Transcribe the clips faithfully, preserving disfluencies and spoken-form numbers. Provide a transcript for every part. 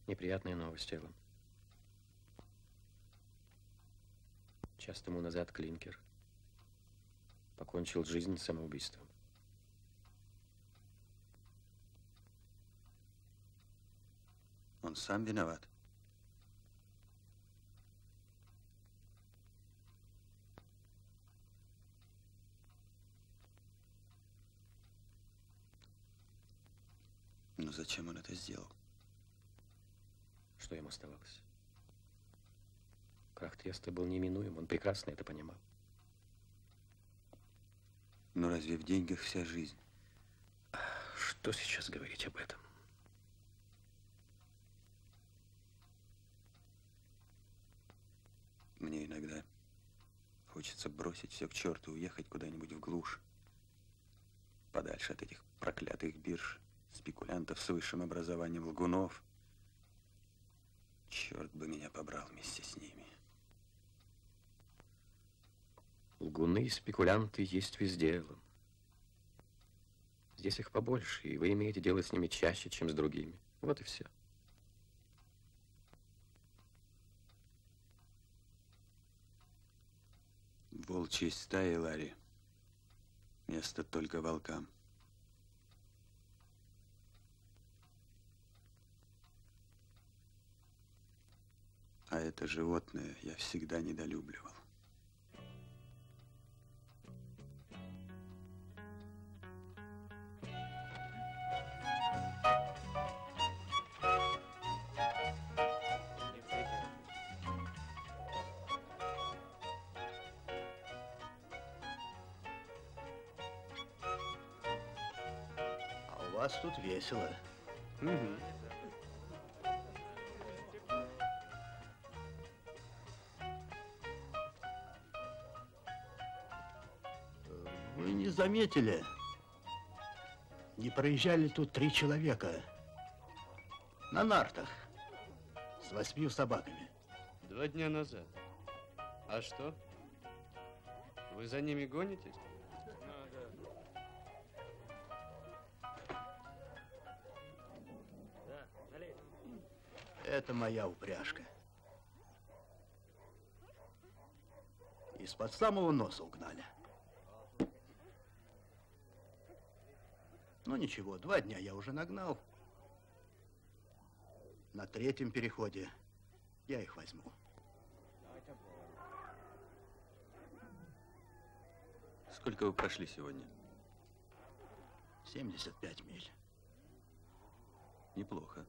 Неприятная новость, Эллен. Час тому назад Клинкер покончил жизнь самоубийством. Он сам виноват. Но зачем он это сделал? Что ему оставалось? Крах Треста был неминуем, он прекрасно это понимал. Но разве в деньгах вся жизнь? Что сейчас говорить об этом? Мне иногда хочется бросить все к черту и уехать куда-нибудь в глушь. Подальше от этих проклятых бирж, спекулянтов с высшим образованием, лгунов. Черт бы меня побрал вместе с ними. Лгуны и спекулянты есть везде, Эллен. Здесь их побольше, и вы имеете дело с ними чаще, чем с другими. Вот и все. Волчьей стаи, Ларри. Место только волкам. А это животное я всегда недолюбливал. А у вас тут весело. Угу. Вы не заметили? Не проезжали тут три человека на нартах с восьмью собаками. Два дня назад. А что? Вы за ними гонитесь? Это моя упряжка. Из-под самого носа угнали. Ну ничего, два дня я уже нагнал. На третьем переходе я их возьму. Сколько вы прошли сегодня? семьдесят пять миль. Неплохо.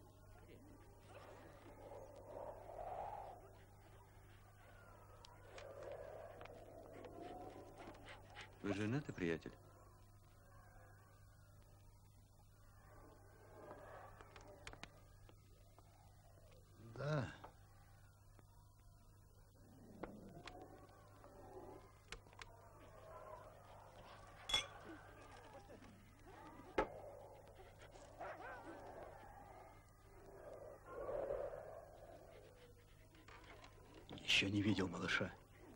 Вы женаты, приятель? Да. Еще не видел малыша.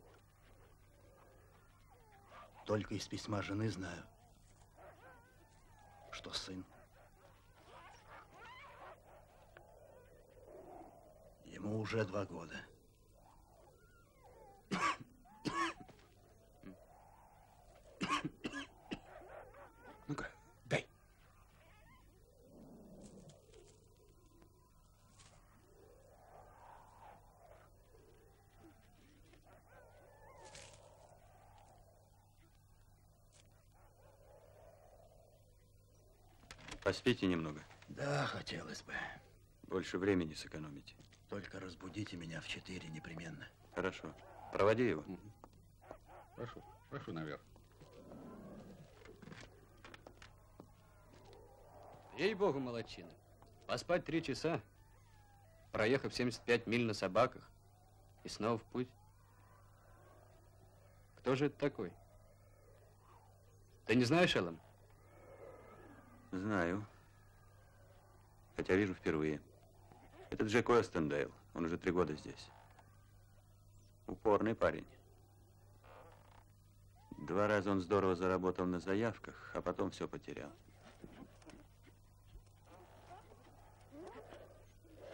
Только из письма жены знаю, что сын. Ему уже два года. Ну-ка, дай. Поспите немного. Да, хотелось бы. Больше времени сэкономите. Только разбудите меня в четыре непременно. Хорошо. Проводи его. Угу. Прошу, прошу наверх. Ей-богу, молодчина. Поспать три часа, проехав семьдесят пять миль на собаках и снова в путь. Кто же это такой? Ты не знаешь, Эллен? Знаю. Хотя вижу впервые. Это Джек Уэстендейл. Он уже три года здесь. Упорный парень. Два раза он здорово заработал на заявках, а потом все потерял.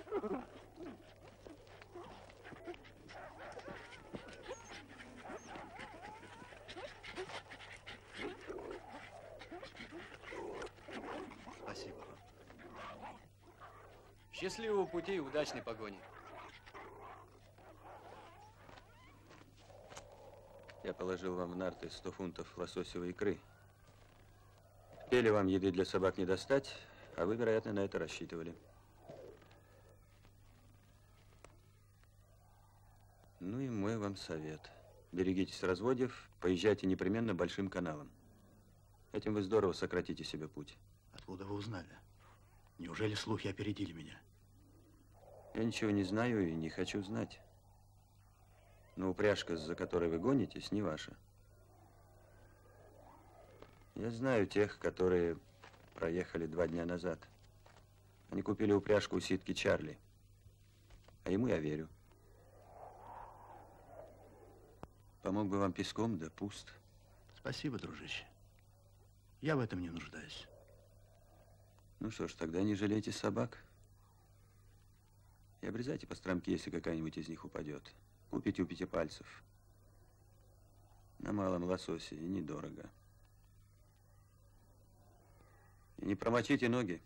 Спасибо. Счастливого пути и удачной погони. Я положил вам в нарты сто фунтов лососевой икры. В пеле вам еды для собак не достать, а вы, вероятно, на это рассчитывали. Ну и мой вам совет. Берегитесь разводьев, поезжайте непременно большим каналом. Этим вы здорово сократите себе путь. Откуда вы узнали? Неужели слухи опередили меня? Я ничего не знаю и не хочу знать. Но упряжка, за которой вы гонитесь, не ваша. Я знаю тех, которые проехали два дня назад. Они купили упряжку у ситки Чарли. А ему я верю. Помог бы вам песком, да пуст. Спасибо, дружище. Я в этом не нуждаюсь. Ну что ж, тогда не жалейте собак. И обрезайте по стромке, если какая-нибудь из них упадет. Купите у пятипальцев. На малом лососе и недорого. И не промочите ноги.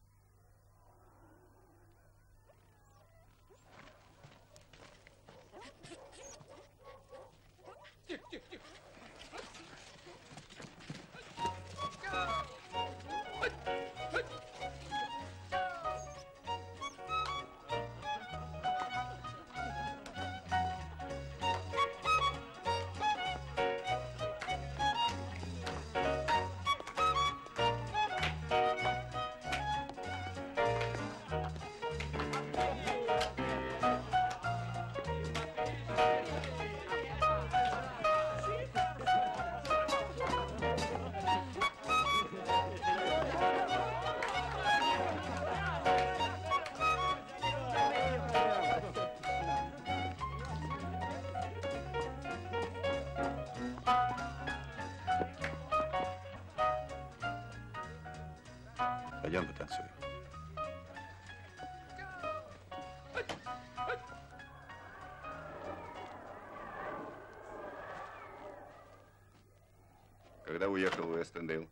Пойдем потанцуем. Когда уехал в Эстендейл?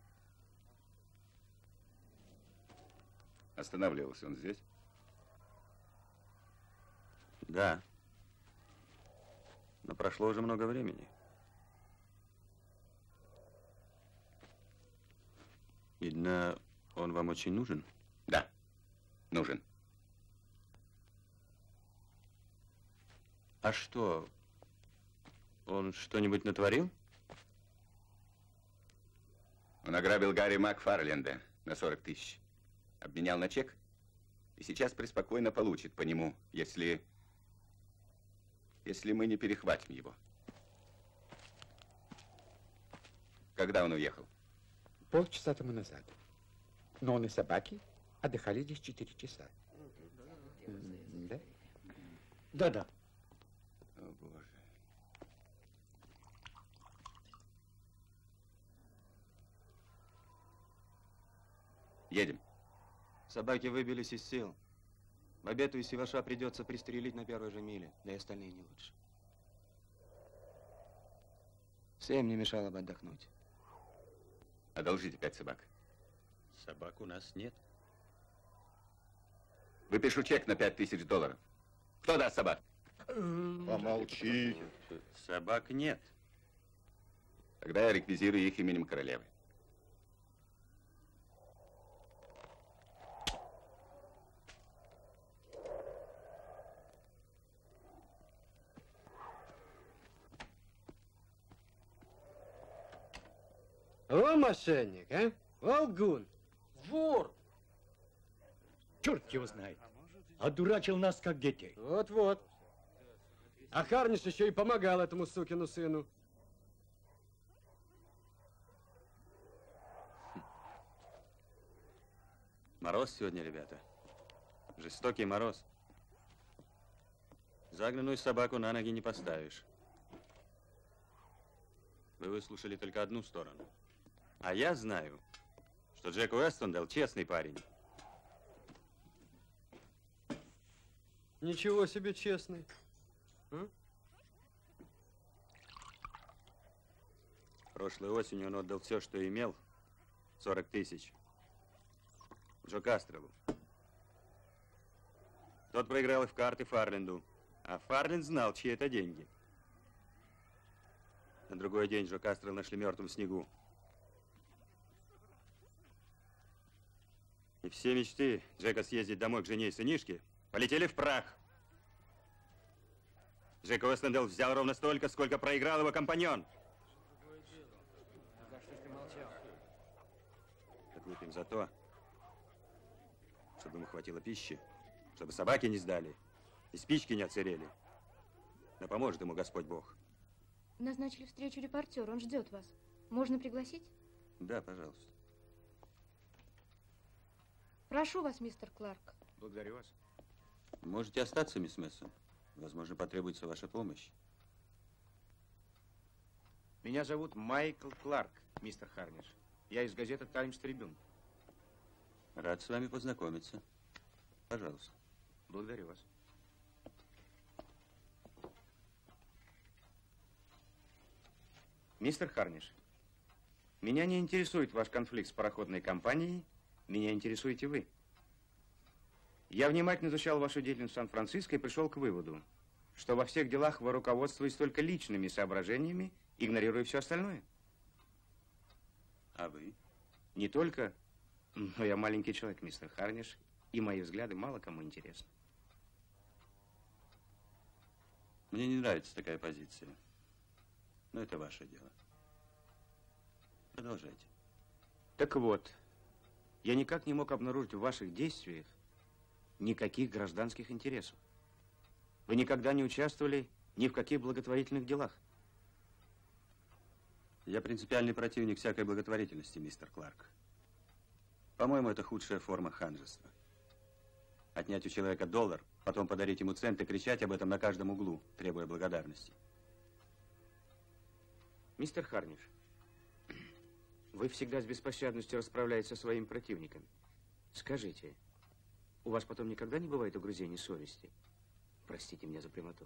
Останавливался он здесь? Да. Но прошло уже много времени. Видно, он вам очень нужен? Да, нужен. А что, он что-нибудь натворил? Он ограбил Гарри Макфарленда на сорок тысяч. Обменял на чек и сейчас преспокойно получит по нему, если... если мы не перехватим его. Когда он уехал? Полчаса тому назад. Но он и собаки отдыхали здесь четыре часа. Да? Да-да. О, Боже. Едем. Собаки выбились из сил. Бабету и Сиваша придется пристрелить на первой же миле, да и остальные не лучше. Всем не мешало бы отдохнуть. Одолжите пять собак. Собак у нас нет. Выпишу чек на пять тысяч долларов. Кто даст собак? Помолчи. Собак нет. Тогда я реквизирую их именем королевы. О, мошенник, а? Волгун. Вор! Черт его знает. Одурачил нас, как детей. Вот-вот. А Харниш еще и помогал этому сукину сыну. Мороз сегодня, ребята. Жестокий мороз. Загнанную собаку на ноги не поставишь. Вы выслушали только одну сторону. А я знаю, что Джек Уэстендейл честный парень. Ничего себе честный. А? Прошлой осенью он отдал все, что имел, сорок тысяч, Джо Кастреллу. Тот проиграл и в карты Фарленду, а Фарленд знал, чьи это деньги. На другой день Джо Кастрелл нашли мертвым в снегу. И все мечты Джека съездить домой к жене и сынишке полетели в прах. Джек Уэстендел взял ровно столько, сколько проиграл его компаньон. Так выпьем за то, чтобы ему хватило пищи, чтобы собаки не сдали и спички не отсырели. Да поможет ему Господь Бог. Назначили встречу репортеру, он ждет вас. Можно пригласить? Да, пожалуйста. Прошу вас, мистер Кларк. Благодарю вас. Можете остаться, мисс Мессон. Возможно, потребуется ваша помощь. Меня зовут Майкл Кларк, мистер Харниш. Я из газеты «Таймс Трибюн». Рад с вами познакомиться. Пожалуйста. Благодарю вас. Мистер Харниш, меня не интересует ваш конфликт с пароходной компанией, меня интересуете вы. Я внимательно изучал вашу деятельность в Сан-Франциско и пришел к выводу, что во всех делах вы руководствуетесь только личными соображениями, игнорируя все остальное. А вы? Не только, но я маленький человек, мистер Харниш, и мои взгляды мало кому интересны. Мне не нравится такая позиция. Но это ваше дело. Продолжайте. Так вот, я никак не мог обнаружить в ваших действиях никаких гражданских интересов. Вы никогда не участвовали ни в каких благотворительных делах. Я принципиальный противник всякой благотворительности, мистер Кларк. По-моему, это худшая форма ханжества. Отнять у человека доллар, потом подарить ему цент и кричать об этом на каждом углу, требуя благодарности. Мистер Харниш, вы всегда с беспощадностью расправляетесь со своими противниками. Скажите, у вас потом никогда не бывает угрызений совести? Простите меня за прямоту.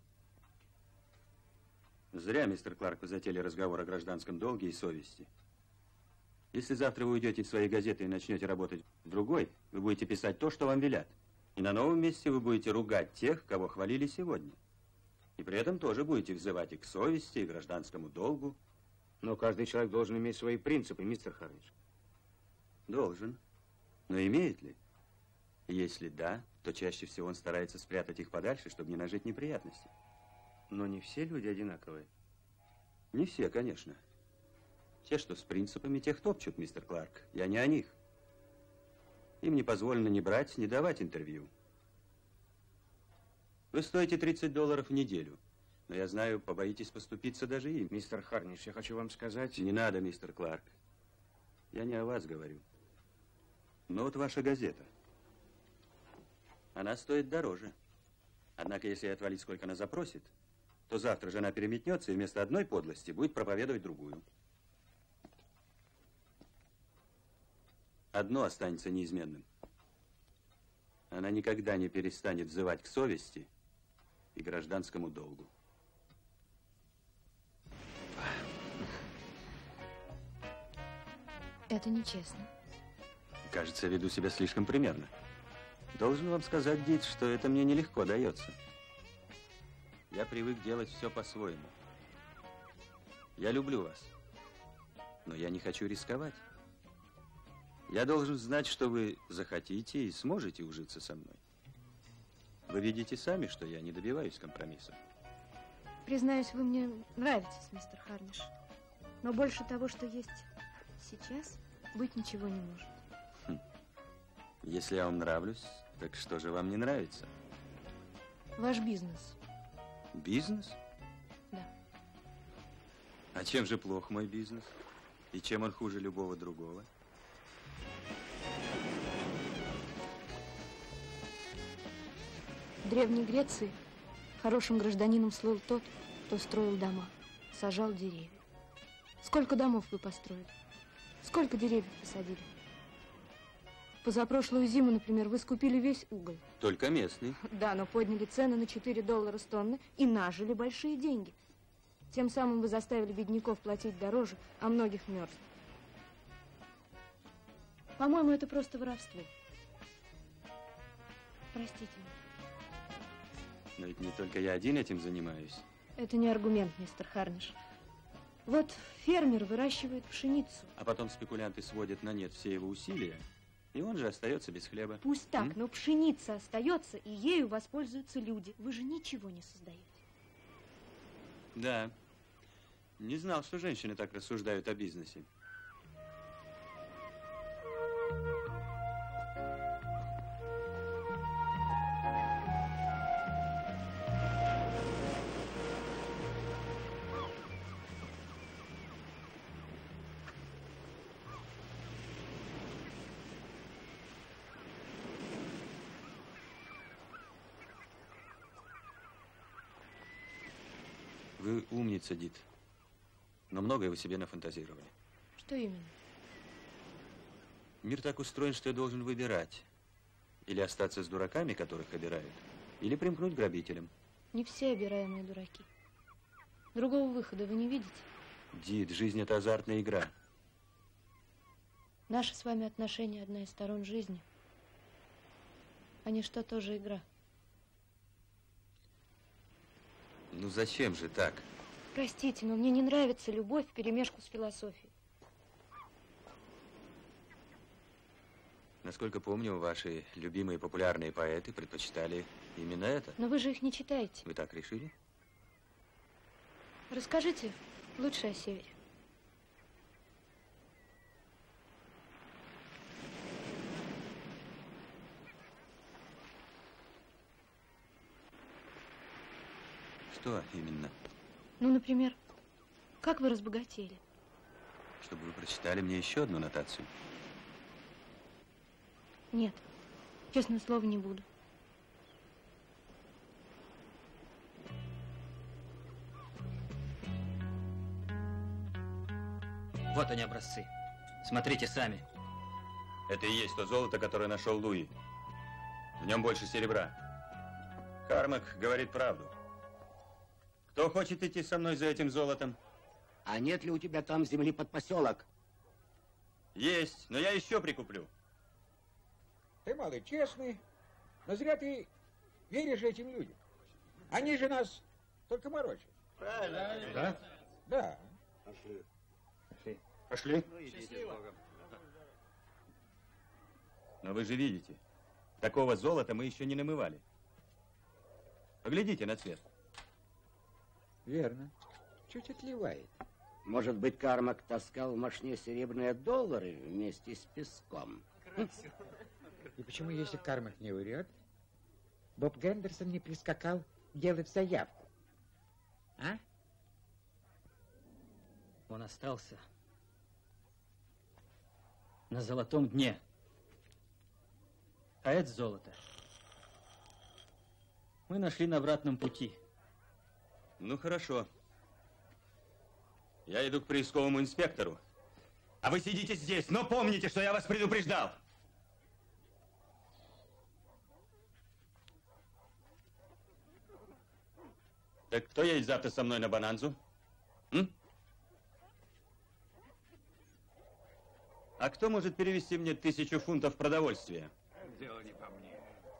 Зря, мистер Кларк, вы затеяли разговор о гражданском долге и совести. Если завтра вы уйдете из своей газеты и начнете работать в другой, вы будете писать то, что вам велят. И на новом месте вы будете ругать тех, кого хвалили сегодня. И при этом тоже будете взывать и к совести, и к гражданскому долгу. Но каждый человек должен иметь свои принципы, мистер Харниш. Должен. Но имеет ли? Если да, то чаще всего он старается спрятать их подальше, чтобы не нажить неприятности. Но не все люди одинаковые. Не все, конечно. Те, что с принципами, тех топчут, мистер Кларк. Я не о них. Им не позволено ни брать, ни давать интервью. Вы стоите тридцать долларов в неделю. Но я знаю, побоитесь поступиться даже им. Мистер Харниш, я хочу вам сказать... Не надо, мистер Кларк. Я не о вас говорю. Но вот ваша газета. Она стоит дороже. Однако, если отвалить, сколько она запросит, то завтра же она переметнется и вместо одной подлости будет проповедовать другую. Одно останется неизменным. Она никогда не перестанет взывать к совести и гражданскому долгу. Это нечестно. Кажется, я веду себя слишком примерно. Должен вам сказать, Дит, что это мне нелегко дается. Я привык делать все по-своему. Я люблю вас, но я не хочу рисковать. Я должен знать, что вы захотите и сможете ужиться со мной. Вы видите сами, что я не добиваюсь компромиссов. Признаюсь, вы мне нравитесь, мистер Харниш. Но больше того, что есть сейчас, быть ничего не может. Хм. Если я вам нравлюсь, так что же вам не нравится? Ваш бизнес. Бизнес? Да. А чем же плох мой бизнес? И чем он хуже любого другого? В Древней Греции хорошим гражданином слыл тот, кто строил дома, сажал деревья. Сколько домов вы построили? Сколько деревьев посадили? Позапрошлую зиму, например, вы скупили весь уголь. Только местный. Да, но подняли цены на четыре доллара с тонны и нажили большие деньги. Тем самым вы заставили бедняков платить дороже, а многих мерзнуть. По-моему, это просто воровство. Простите меня. Но ведь не только я один этим занимаюсь. Это не аргумент, мистер Харниш. Вот фермер выращивает пшеницу. А потом спекулянты сводят на нет все его усилия, и он же остается без хлеба. Пусть так, М? но пшеница остается, и ею воспользуются люди. Вы же ничего не создаете. Да. Не знал, что женщины так рассуждают о бизнесе. Вы умница, Дит. Но многое вы себе нафантазировали. Что именно? Мир так устроен, что я должен выбирать. Или остаться с дураками, которых обирают, или примкнуть к грабителям. Не все обираемые дураки. Другого выхода вы не видите? Дит, жизнь — это азартная игра. Наши с вами отношения — одна из сторон жизни. А ничто тоже игра. Ну зачем же так? Простите, но мне не нравится любовь вперемешку с философией. Насколько помню, ваши любимые популярные поэты предпочитали именно это. Но вы же их не читаете. Вы так решили? Расскажите лучше о севере. Что именно? Ну, например, как вы разбогатели? Чтобы вы прочитали мне еще одну нотацию. Нет, честное слово, не буду. Вот они, образцы. Смотрите сами. Это и есть то золото, которое нашел Луи. В нем больше серебра. Кармак говорит правду. Кто хочет идти со мной за этим золотом? А нет ли у тебя там земли под поселок? Есть, но я еще прикуплю. Ты, малый, честный, но зря ты веришь этим людям. Они же нас только морочат. Правильно. Да? Да. Пошли. Пошли. Пошли. Но вы же видите, такого золота мы еще не намывали. Поглядите на цвет. Верно. Чуть отливает. Может быть, Кармак таскал в мошне серебряные доллары вместе с песком? И почему, если Кармак не врет, Боб Гендерсон не прискакал делать заявку? А? Он остался на золотом дне. А это золото мы нашли на обратном пути. Ну, хорошо. Я иду к приисковому инспектору. А вы сидите здесь, но помните, что я вас предупреждал. Так кто едет завтра со мной на Бонанзу? М? А кто может перевести мне тысячу фунтов продовольствия? Дело не по мне.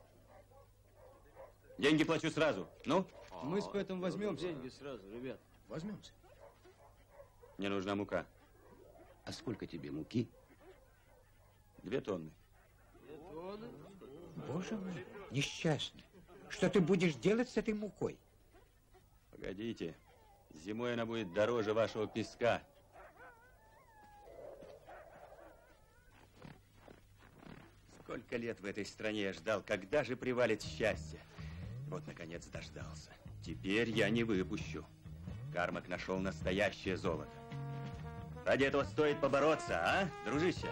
Деньги плачу сразу. Ну? Мы с Пэтом возьмем деньги сразу, ребят. Возьмемся. Мне нужна мука. А сколько тебе муки? Две тонны. Боже мой, несчастный. Что ты будешь делать с этой мукой? Погодите. Зимой она будет дороже вашего песка. Сколько лет в этой стране я ждал, когда же привалит счастье. Вот, наконец, дождался. Теперь я не выпущу. Кармак нашел настоящее золото. Ради этого стоит побороться, а, дружище?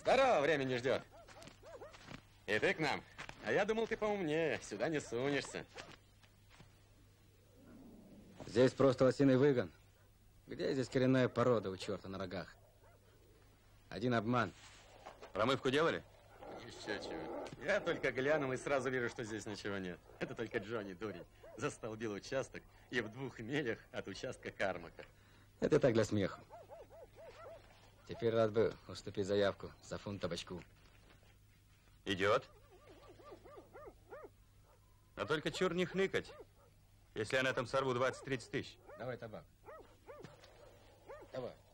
Здорово, время не ждет. И ты к нам? А я думал, ты поумнее. Сюда не сунешься. Здесь просто лосиный выгон. Где здесь коренная порода у черта на рогах? Один обман. Промывку делали? Еще чего. Я только глянул и сразу вижу, что здесь ничего нет. Это только Джонни дурень застолбил участок и в двух милях от участка Кармака. Это так для смеху. Теперь рад бы уступить заявку за фунт табачку. Идет. А только чур не хныкать, если я на этом сорву двадцать-тридцать тысяч. Давай табак. Давай.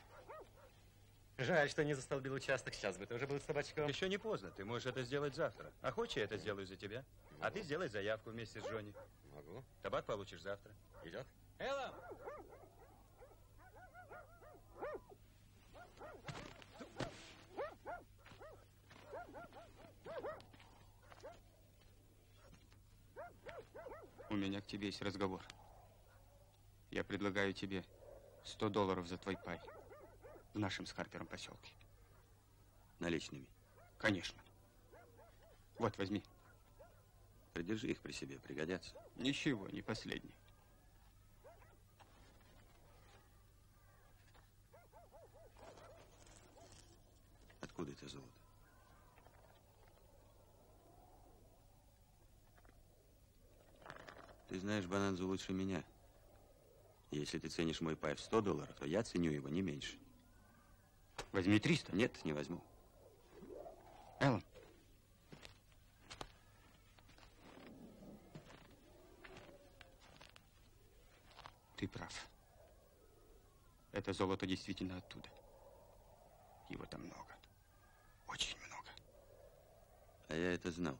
Жаль, что не застолбил участок. Сейчас бы тоже был с табачком. Еще не поздно. Ты можешь это сделать завтра. А хочешь, я это сделаю за тебя? А ты сделай заявку вместе с Джонни. Могу. Табак получишь завтра. Идет? Элла! У меня к тебе есть разговор. Я предлагаю тебе сто долларов за твой пай в нашем с Харпером поселке. Наличными? Конечно. Вот, возьми. Придержи их при себе, пригодятся. Ничего, не последний. Откуда это золото? Ты знаешь Бонанзу лучше меня. Если ты ценишь мой пай в сто долларов, то я ценю его не меньше. Возьми триста. Нет, не возьму. Эллен. Ты прав. Это золото действительно оттуда. Его там много. Очень много. А я это знал.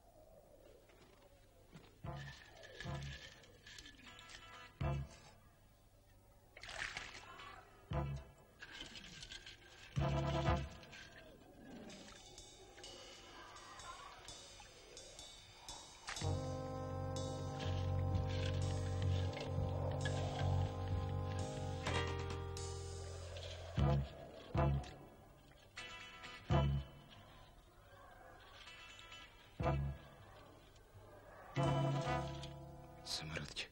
Самородки.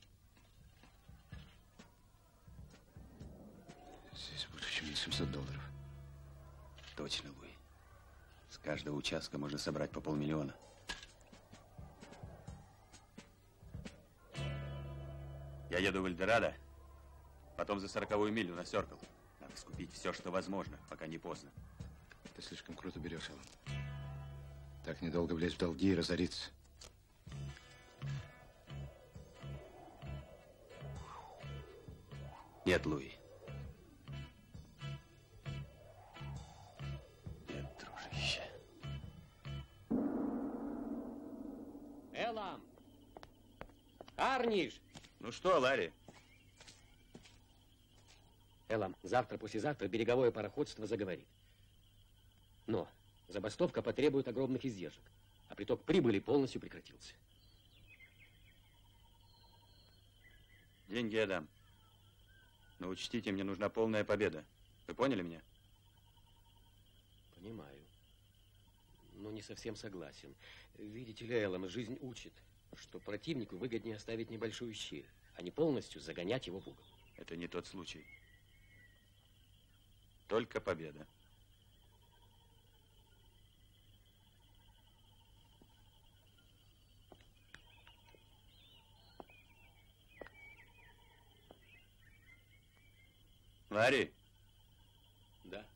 Здесь больше, чем семьсот долларов. Точно, Луи. С каждого участка можно собрать по полмиллиона. Я еду в Эльдорадо, потом за сороковую милю на Сёркл. Надо скупить все, что возможно, пока не поздно. Ты слишком круто берешь, Эллен. Так недолго влезть в долги и разориться. Нет, Луи. Нет, дружище. Эллам! Арниш! Ну что, Ларри? Эллам, завтра-послезавтра береговое пароходство заговорит. Но забастовка потребует огромных издержек, а приток прибыли полностью прекратился. Деньги я дам. Но учтите, мне нужна полная победа. Вы поняли меня? Понимаю. Но не совсем согласен. Видите ли, Эллам, жизнь учит, что противнику выгоднее оставить небольшую щель, а не полностью загонять его в угол. Это не тот случай. Только победа. Ларри? Да.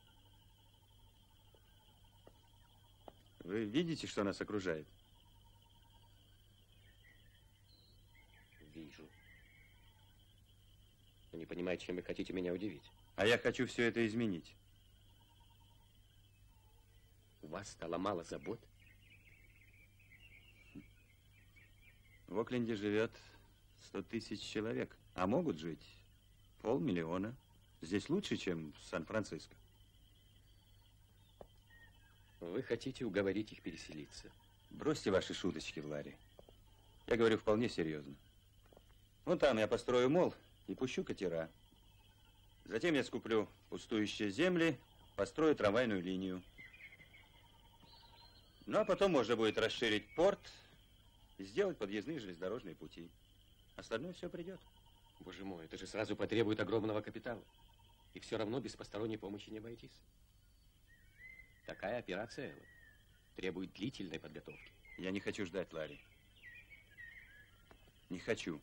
Вы видите, что нас окружает? Вижу. Но не понимаю, чем вы хотите меня удивить. А я хочу все это изменить. У вас стало мало забот? В Окленде живет сто тысяч человек, а могут жить полмиллиона. Здесь лучше, чем в Сан-Франциско. Вы хотите уговорить их переселиться? Бросьте ваши шуточки, Ларри. Я говорю вполне серьезно. Вон там я построю мол и пущу катера. Затем я скуплю пустующие земли, построю трамвайную линию. Ну, а потом можно будет расширить порт и сделать подъездные железнодорожные пути. Остальное все придет. Боже мой, это же сразу потребует огромного капитала. И все равно без посторонней помощи не обойтись. Такая операция, Эллен, требует длительной подготовки. Я не хочу ждать, Ларри. Не хочу.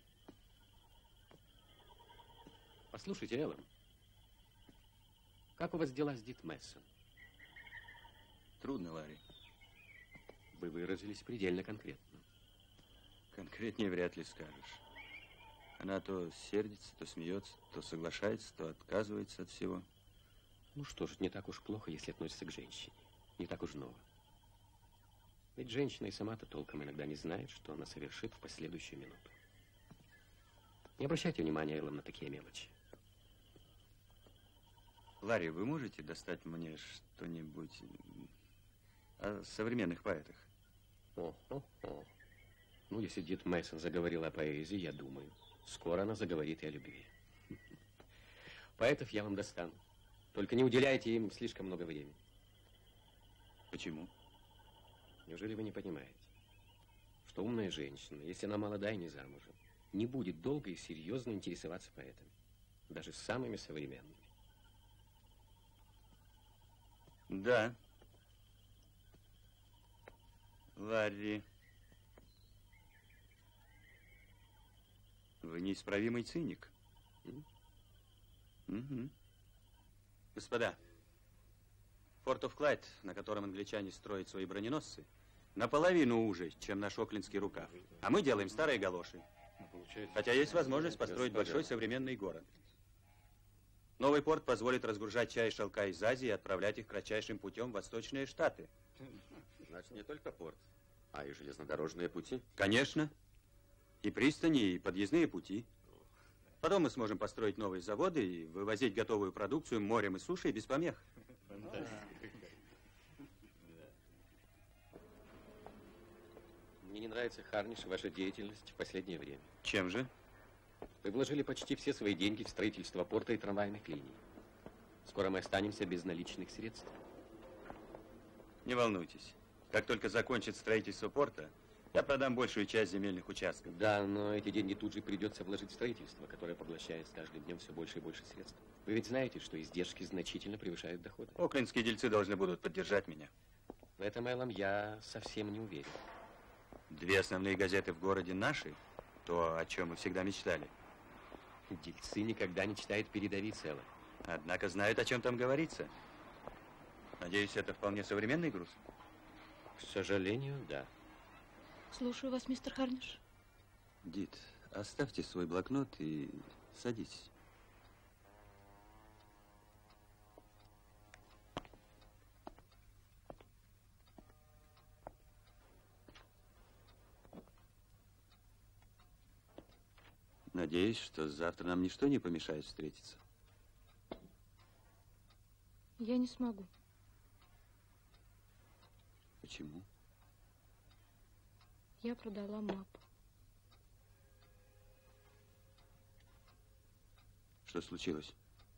Послушайте, Эллен, как у вас дела с Дит Мессон? Трудно, Ларри. Вы выразились предельно конкретно. Конкретнее вряд ли скажешь. Она то сердится, то смеется, то соглашается, то отказывается от всего. Ну что ж, не так уж плохо, если относится к женщине. Не так уж ново. Ведь женщина и сама-то толком иногда не знает, что она совершит в последующую минуту. Не обращайте внимания, Эллен, на такие мелочи. Ларри, вы можете достать мне что-нибудь о современных поэтах? О, о, о. Ну, если Дит Мессон заговорила о поэзии, я думаю, скоро она заговорит и о любви. Поэтов я вам достану. Только не уделяйте им слишком много времени. Почему? Неужели вы не понимаете, что умная женщина, если она молода и не замужем, не будет долго и серьезно интересоваться поэтами, даже самыми современными? Да. Ларри, вы неисправимый циник. М? Угу. Господа, Форт оф Клайд, на котором англичане строят свои броненосцы, наполовину уже, чем наш оклендский рукав. А мы делаем старые галоши. Хотя есть возможность построить большой современный город. Новый порт позволит разгружать чай и шелка из Азии и отправлять их кратчайшим путем в Восточные Штаты. Значит, не только порт, а и железнодорожные пути? Конечно. И пристани, и подъездные пути. Потом мы сможем построить новые заводы и вывозить готовую продукцию морем и сушей без помех. Мне не нравится, Харниш, ваша деятельность в последнее время. Чем же? Вы вложили почти все свои деньги в строительство порта и трамвайных линий. Скоро мы останемся без наличных средств. Не волнуйтесь. Как только закончит строительство порта, я продам большую часть земельных участков. Да, но эти деньги тут же придется вложить в строительство, которое поглощает с каждым днем все больше и больше средств. Вы ведь знаете, что издержки значительно превышают доходы. Оклендские дельцы должны будут поддержать меня. В этом, Эллен, я совсем не уверен. Две основные газеты в городе наши, то, о чем мы всегда мечтали. Дельцы никогда не читают передовицы, Эллен. Однако знают, о чем там говорится. Надеюсь, это вполне современный груз? К сожалению, да. Слушаю вас, мистер Харниш. Дит, оставьте свой блокнот и садитесь. Надеюсь, что завтра нам ничто не помешает встретиться. Я не смогу. Почему? Я продала мап. Что случилось?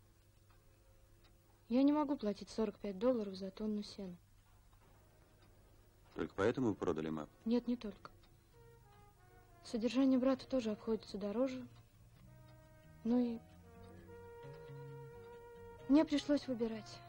Я не могу платить сорок пять долларов за тонну сена. Только поэтому вы продали мап? Нет, не только. Содержание брата тоже обходится дороже. Ну и мне пришлось выбирать.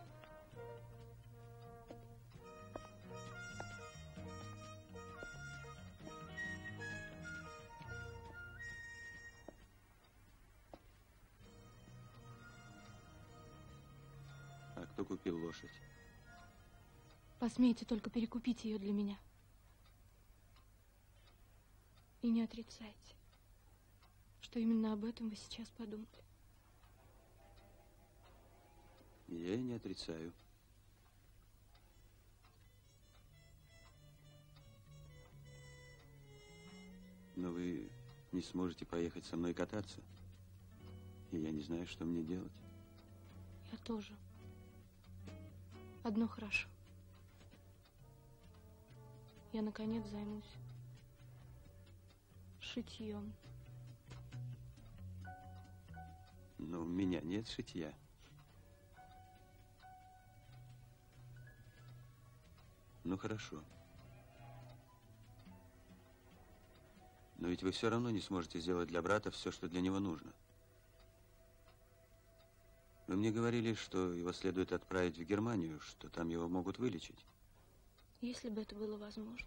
А кто купил лошадь? Посмейте только перекупить ее для меня. И не отрицайте, что именно об этом вы сейчас подумали. Я и не отрицаю. Но вы не сможете поехать со мной кататься. И я не знаю, что мне делать. Я тоже. Одно хорошо. Я, наконец, займусь шитьем. Но у меня нет шитья. Ну, хорошо. Но ведь вы все равно не сможете сделать для брата все, что для него нужно. Вы мне говорили, что его следует отправить в Германию, что там его могут вылечить. Если бы это было возможно.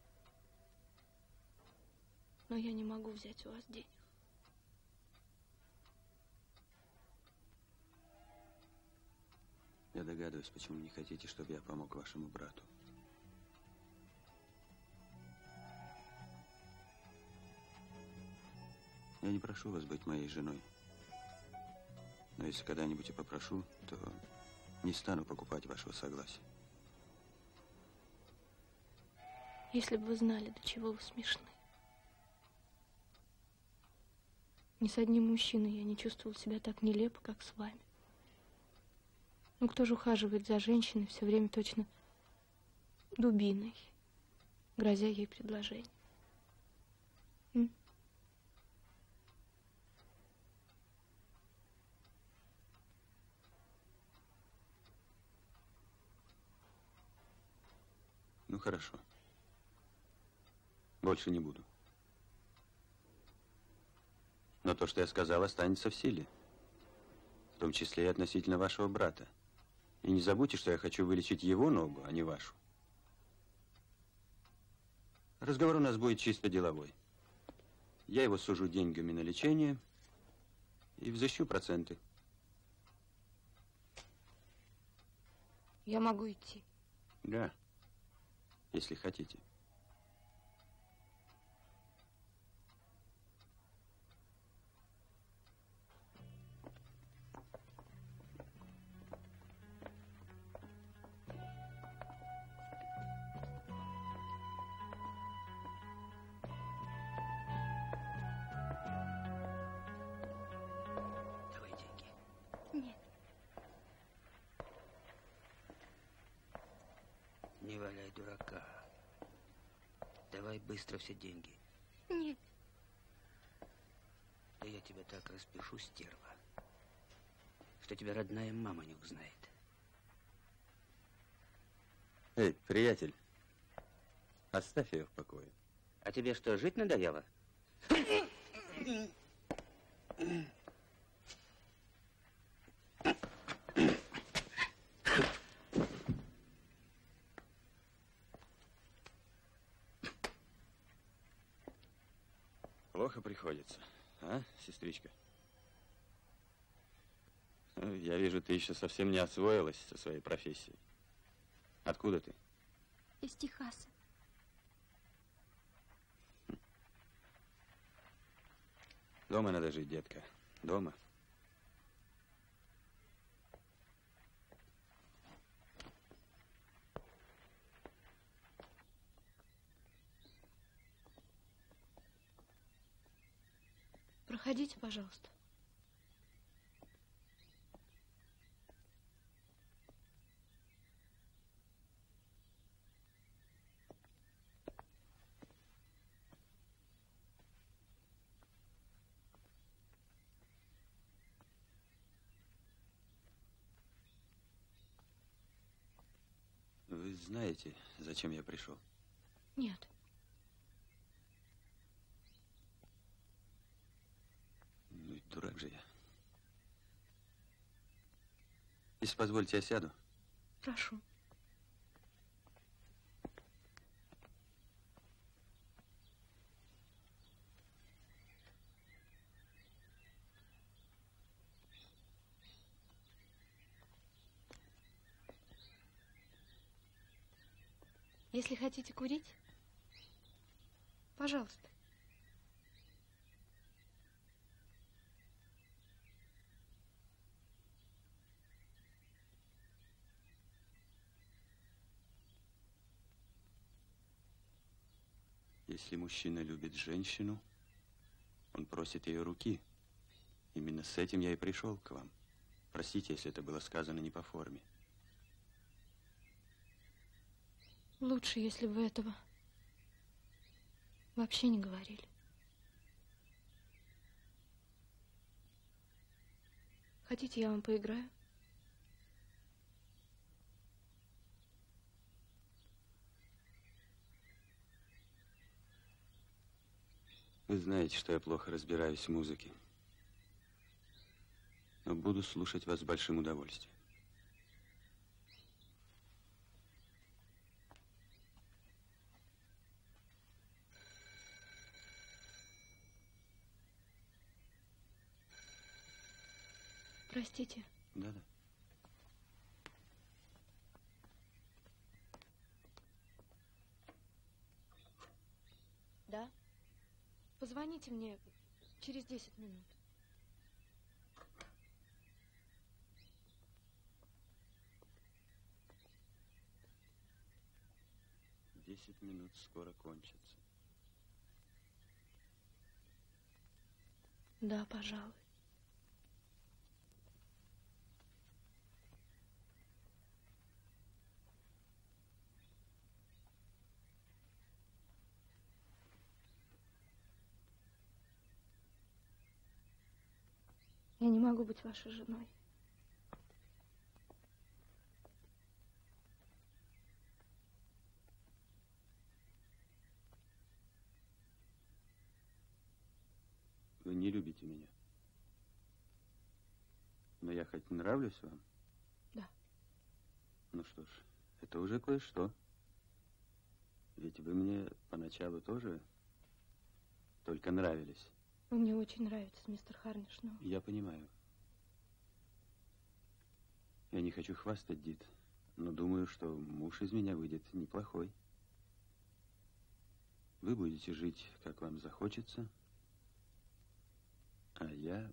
Но я не могу взять у вас денег. Я догадываюсь, почему не хотите, чтобы я помог вашему брату. Я не прошу вас быть моей женой. Но если когда-нибудь и попрошу, то не стану покупать вашего согласия. Если бы вы знали, до чего вы смешны. Ни с одним мужчиной я не чувствовала себя так нелепо, как с вами. Ну, кто же ухаживает за женщиной все время точно дубиной, грозя ей предложением? М? Ну, хорошо. Больше не буду. Но то, что я сказал, останется в силе. В том числе и относительно вашего брата. И не забудьте, что я хочу вылечить его ногу, а не вашу. Разговор у нас будет чисто деловой. Я его сужу деньгами на лечение и взыщу проценты. Я могу идти. Да, если хотите. Не валяй дурака. Давай быстро все деньги. Нет. Да я тебя так распишу, стерва, что тебя родная мама не узнает. Эй, приятель, оставь ее в покое. А тебе что, жить надоело? Плохо приходится, а, сестричка? Я вижу, ты еще совсем не освоилась со своей профессией. Откуда ты? Из Техаса. Дома надо жить, детка. Дома. Проходите, пожалуйста. Вы знаете, зачем я пришел? Нет. Ну, дурак же я. Если позвольте, я сяду. Прошу. Если хотите курить, пожалуйста. Если мужчина любит женщину, он просит ее руки. Именно с этим я и пришел к вам. Простите, если это было сказано не по форме. Лучше, если бы вы этого вообще не говорили. Хотите, я вам поиграю? Вы знаете, что я плохо разбираюсь в музыке. Но буду слушать вас с большим удовольствием. Простите. Да-да. Да? Позвоните мне через десять минут. Десять минут скоро кончатся. Да, пожалуй. Я не могу быть вашей женой. Вы не любите меня. Но я хоть нравлюсь вам? Да. Ну что ж, это уже кое-что. Ведь вы мне поначалу тоже только нравились. Вы мне очень нравитесь, мистер Харниш, но... Я понимаю. Я не хочу хвастать, Дит, но думаю, что муж из меня выйдет неплохой. Вы будете жить, как вам захочется, а я...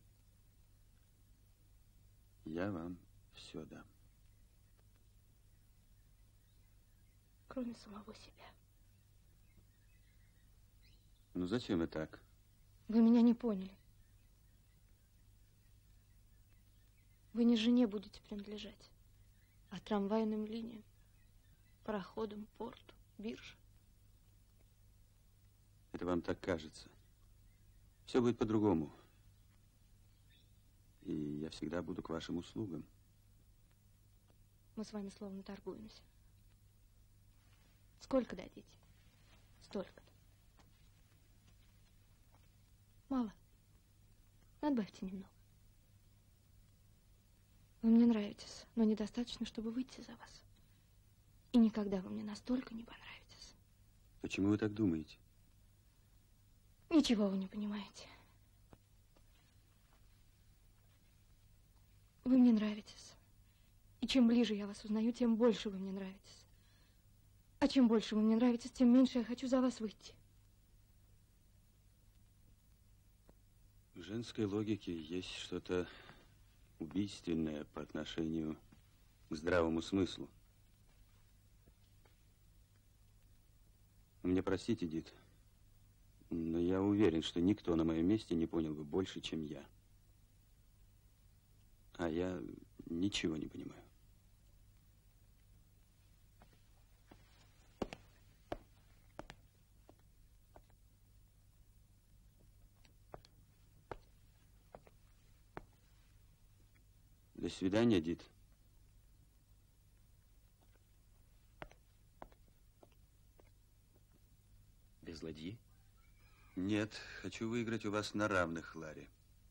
Я вам все дам. Кроме самого себя. Ну зачем и так? Вы меня не поняли. Вы не жене будете принадлежать, а трамвайным линиям, пароходам, порту, бирже. Это вам так кажется. Все будет по-другому. И я всегда буду к вашим услугам. Мы с вами словно торгуемся. Сколько дадите? Столько-то. Мало. Надбавьте немного. Вы мне нравитесь, но недостаточно, чтобы выйти за вас. И никогда вы мне настолько не понравитесь. Почему вы так думаете? Ничего вы не понимаете. Вы мне нравитесь. И чем ближе я вас узнаю, тем больше вы мне нравитесь. А чем больше вы мне нравитесь, тем меньше я хочу за вас выйти. В женской логике есть что-то убийственное по отношению к здравому смыслу. Мне простите, Дит, но я уверен, что никто на моем месте не понял бы больше, чем я. А я ничего не понимаю. До свидания, Дит. Без ладьи? Нет, хочу выиграть у вас на равных, Ларри.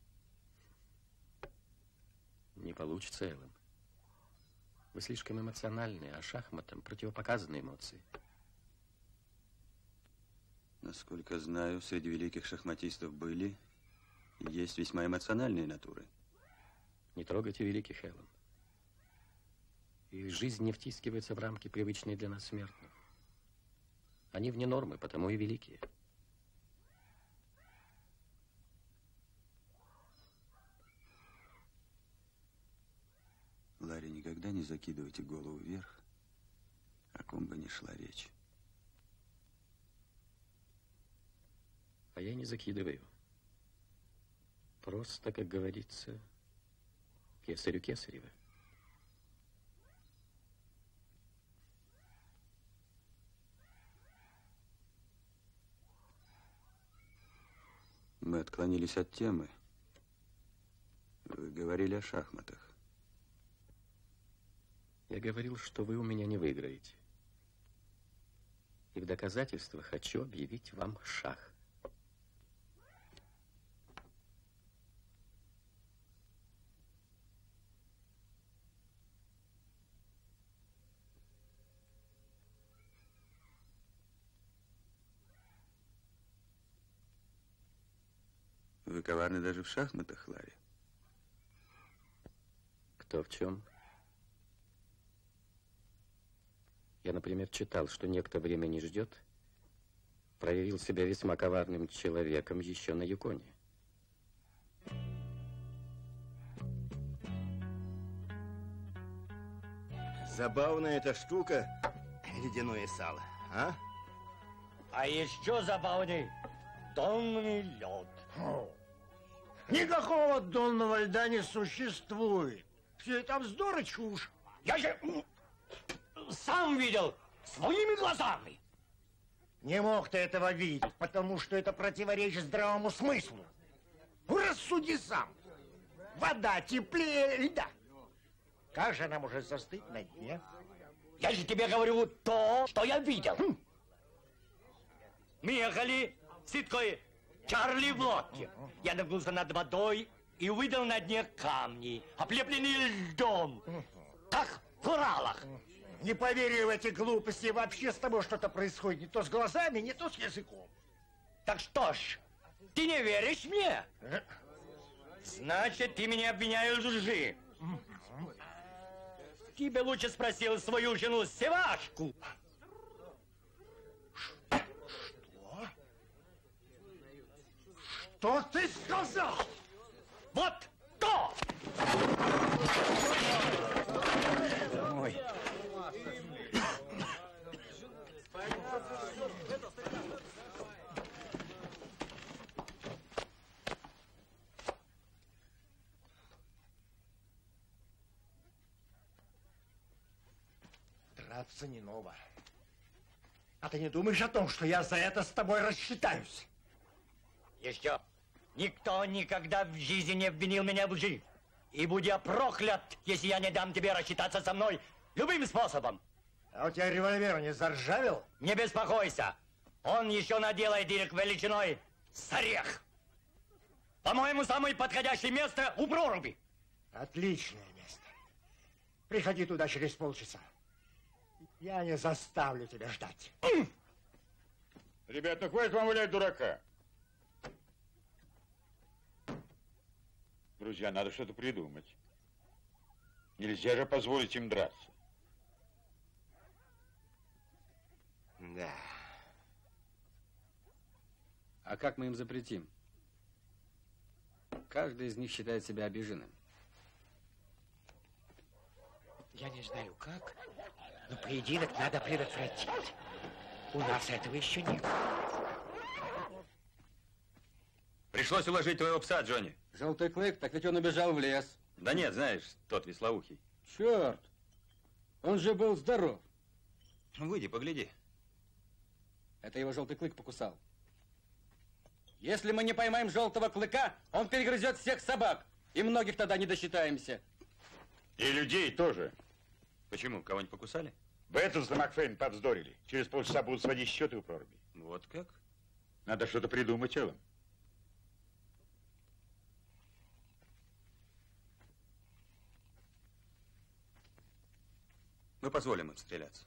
Не получится, Эллен. Вы слишком эмоциональны, а шахматам противопоказаны эмоции. Насколько знаю, среди великих шахматистов были и есть весьма эмоциональные натуры. Не трогайте великих, Эллен. Их жизнь не втискивается в рамки, привычные для нас смертных. Они вне нормы, потому и великие. Ларри, никогда не закидывайте голову вверх, о ком бы ни шла речь. А я не закидываю. Просто, как говорится, кесарю кесарева. Мы отклонились от темы. Вы говорили о шахматах. Я говорил, что вы у меня не выиграете. И в доказательство хочу объявить вам шах. вы коварны даже в шахматах, Ларри. Кто в чем? Я, например, читал, что некто время не ждет, проявил себя весьма коварным человеком еще на Юконе. Забавная эта штука, ледяное сало, а? А еще забавней донный лед. Никакого донного льда не существует. Все это вздор и чушь. Я же сам видел своими глазами. Не мог ты этого видеть, потому что это противоречит здравому смыслу. Рассуди сам. Вода теплее льда. Как же она может застыть на дне? Я же тебе говорю то, что я видел. Хм. Мы ехали с Ситкой Чарли в лодке. Я нагнулся над водой и увидел на дне камни, облепленные льдом, как в кораллах. Не поверю в эти глупости. Вообще с тобой что-то происходит. Не то с глазами, не то с языком. Так что ж, ты не веришь мне? Значит, ты меня обвиняешь в лжи. Тебе лучше спросил свою жену Севашку. Что? Что ты сказал? Вот то! Ой. Драться не ново. А ты не думаешь о том, что я за это с тобой рассчитаюсь? Еще. Никто никогда в жизни не обвинил меня в лжи. И будь я проклят, если я не дам тебе рассчитаться со мной любым способом. А у тебя револьвер не заржавел? Не беспокойся. Он еще наделает дырок величиной с орех. По-моему, самое подходящее место у проруби. Отличное место. Приходи туда через полчаса. Я не заставлю тебя ждать. Ребят, ну хватит вам валять дурака. Друзья, надо что-то придумать. Нельзя же позволить им драться. Да. А как мы им запретим? Каждый из них считает себя обиженным. Я не знаю как, но поединок надо предотвратить. У нас этого еще нет. Пришлось уложить твоего пса, Джонни. Желтый клык, так ведь он убежал в лес. Да нет, знаешь, тот веслоухий. Черт! Он же был здоров. Ну, выйди, погляди. Это его желтый клык покусал. Если мы не поймаем желтого клыка, он перегрызет всех собак. И многих тогда не досчитаемся. И людей тоже. Почему? Кого-нибудь покусали? Бэтлс и Макфейн повздорили. Через полчаса будут сводить счеты у проруби. Вот как? Надо что-то придумать, Эллен. Мы позволим им стреляться.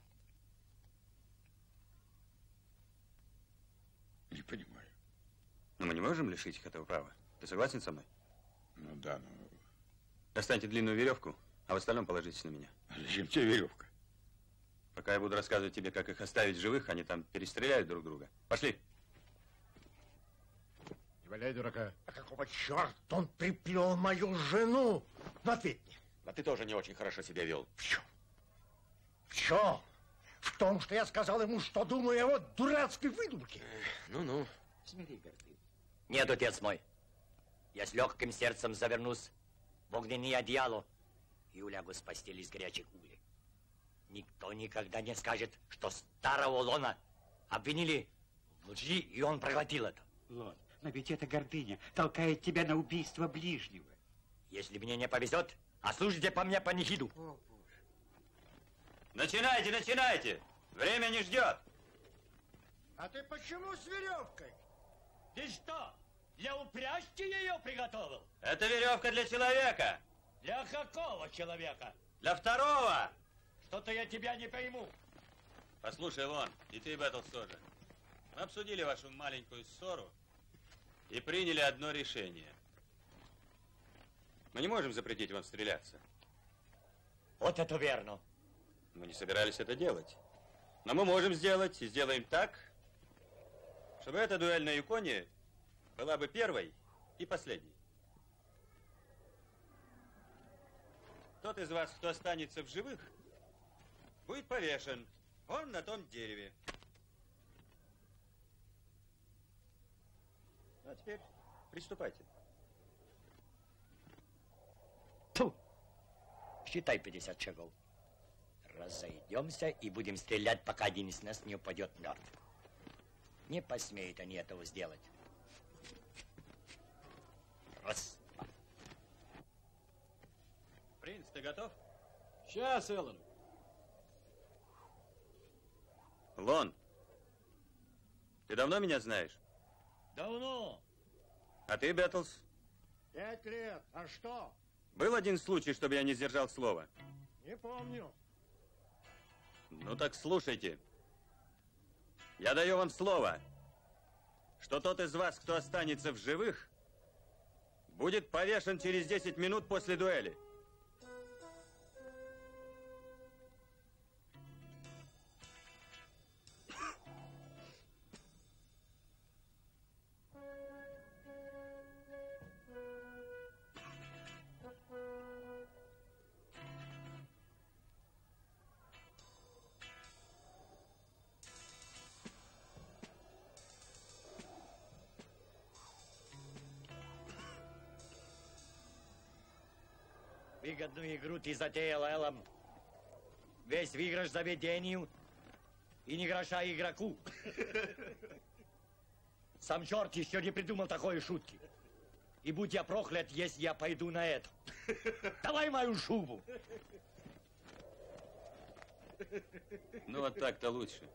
Не понимаю. Но мы не можем лишить их этого права. Ты согласен со мной? Ну да, ну... Достаньте длинную веревку, а в остальном положитесь на меня. Зачем тебе веревка? Пока я буду рассказывать тебе, как их оставить живых, они там перестреляют друг друга. Пошли. Не валяй дурака. А какого черта он приплел мою жену? Ну, ответь мне. А ты тоже не очень хорошо себя вел. В чем? В чем? В том, что я сказал ему, что думаю о его дурацкой выдумке. Ну-ну. Смири гордыню. Нет, отец мой. Я с легким сердцем завернусь в огненное одеяло и улягу с постели из горячих углей. Никто никогда не скажет, что старого Лона обвинили в лжи, и он проглотил это. Лон, но ведь эта гордыня толкает тебя на убийство ближнего. Если мне не повезет, ослужите по мне панихиду. Начинайте, начинайте! Время не ждет! А ты почему с веревкой? Ты что, для упряжки ее приготовил? Это веревка для человека! Для какого человека? Для второго! Что-то я тебя не пойму. Послушай, Лон, и ты, Бэтлс, тоже. Мы обсудили вашу маленькую ссору И приняли одно решение. Мы не можем запретить вам стреляться. Вот это верно. Мы не собирались это делать. Но мы можем сделать, и сделаем так, чтобы эта дуэль на Юконе была бы первой и последней. Тот из вас, кто останется в живых, будет повешен вон на том дереве. А теперь приступайте. Тьфу! Считай пятьдесят шагов. Разойдемся и будем стрелять, пока один из нас не упадет мертв. Не посмеют они этого сделать. Раз. Принц, ты готов? Сейчас, Эллен. Лон, ты давно меня знаешь? Давно. А ты, Бэтлс? Пять лет. А что? Был один случай, чтобы я не сдержал слова? Не помню. Ну так слушайте. Я даю вам слово, что тот из вас, кто останется в живых, будет повешен через десять минут после дуэли. Выгодную игру ты затеял, Эллом. Весь выигрыш заведению и ни гроша игроку. Сам черт еще не придумал такой шутки. И будь я проклят, если я пойду на это. Давай мою шубу. Ну вот так-то лучше.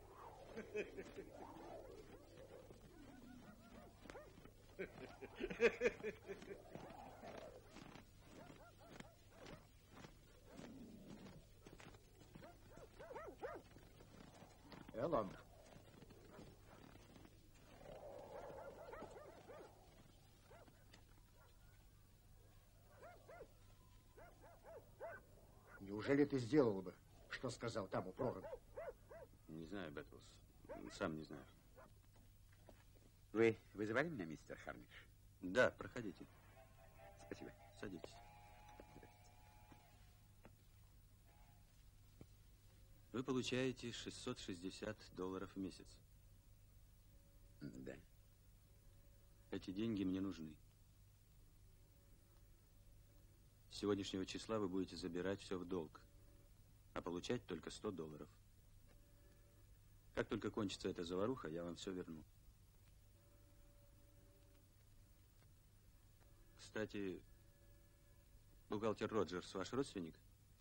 Эллен. Неужели ты сделал бы, что сказал там у пророка? Не знаю, Бэтлс. Сам не знаю. Вы вызывали меня, мистер Харниш? Да, проходите. Спасибо. Садитесь. Вы получаете шестьсот шестьдесят долларов в месяц. Да. Эти деньги мне нужны. С сегодняшнего числа вы будете забирать все в долг, а получать только сто долларов. Как только кончится эта заваруха, я вам все верну. Кстати, бухгалтер Роджерс ваш родственник?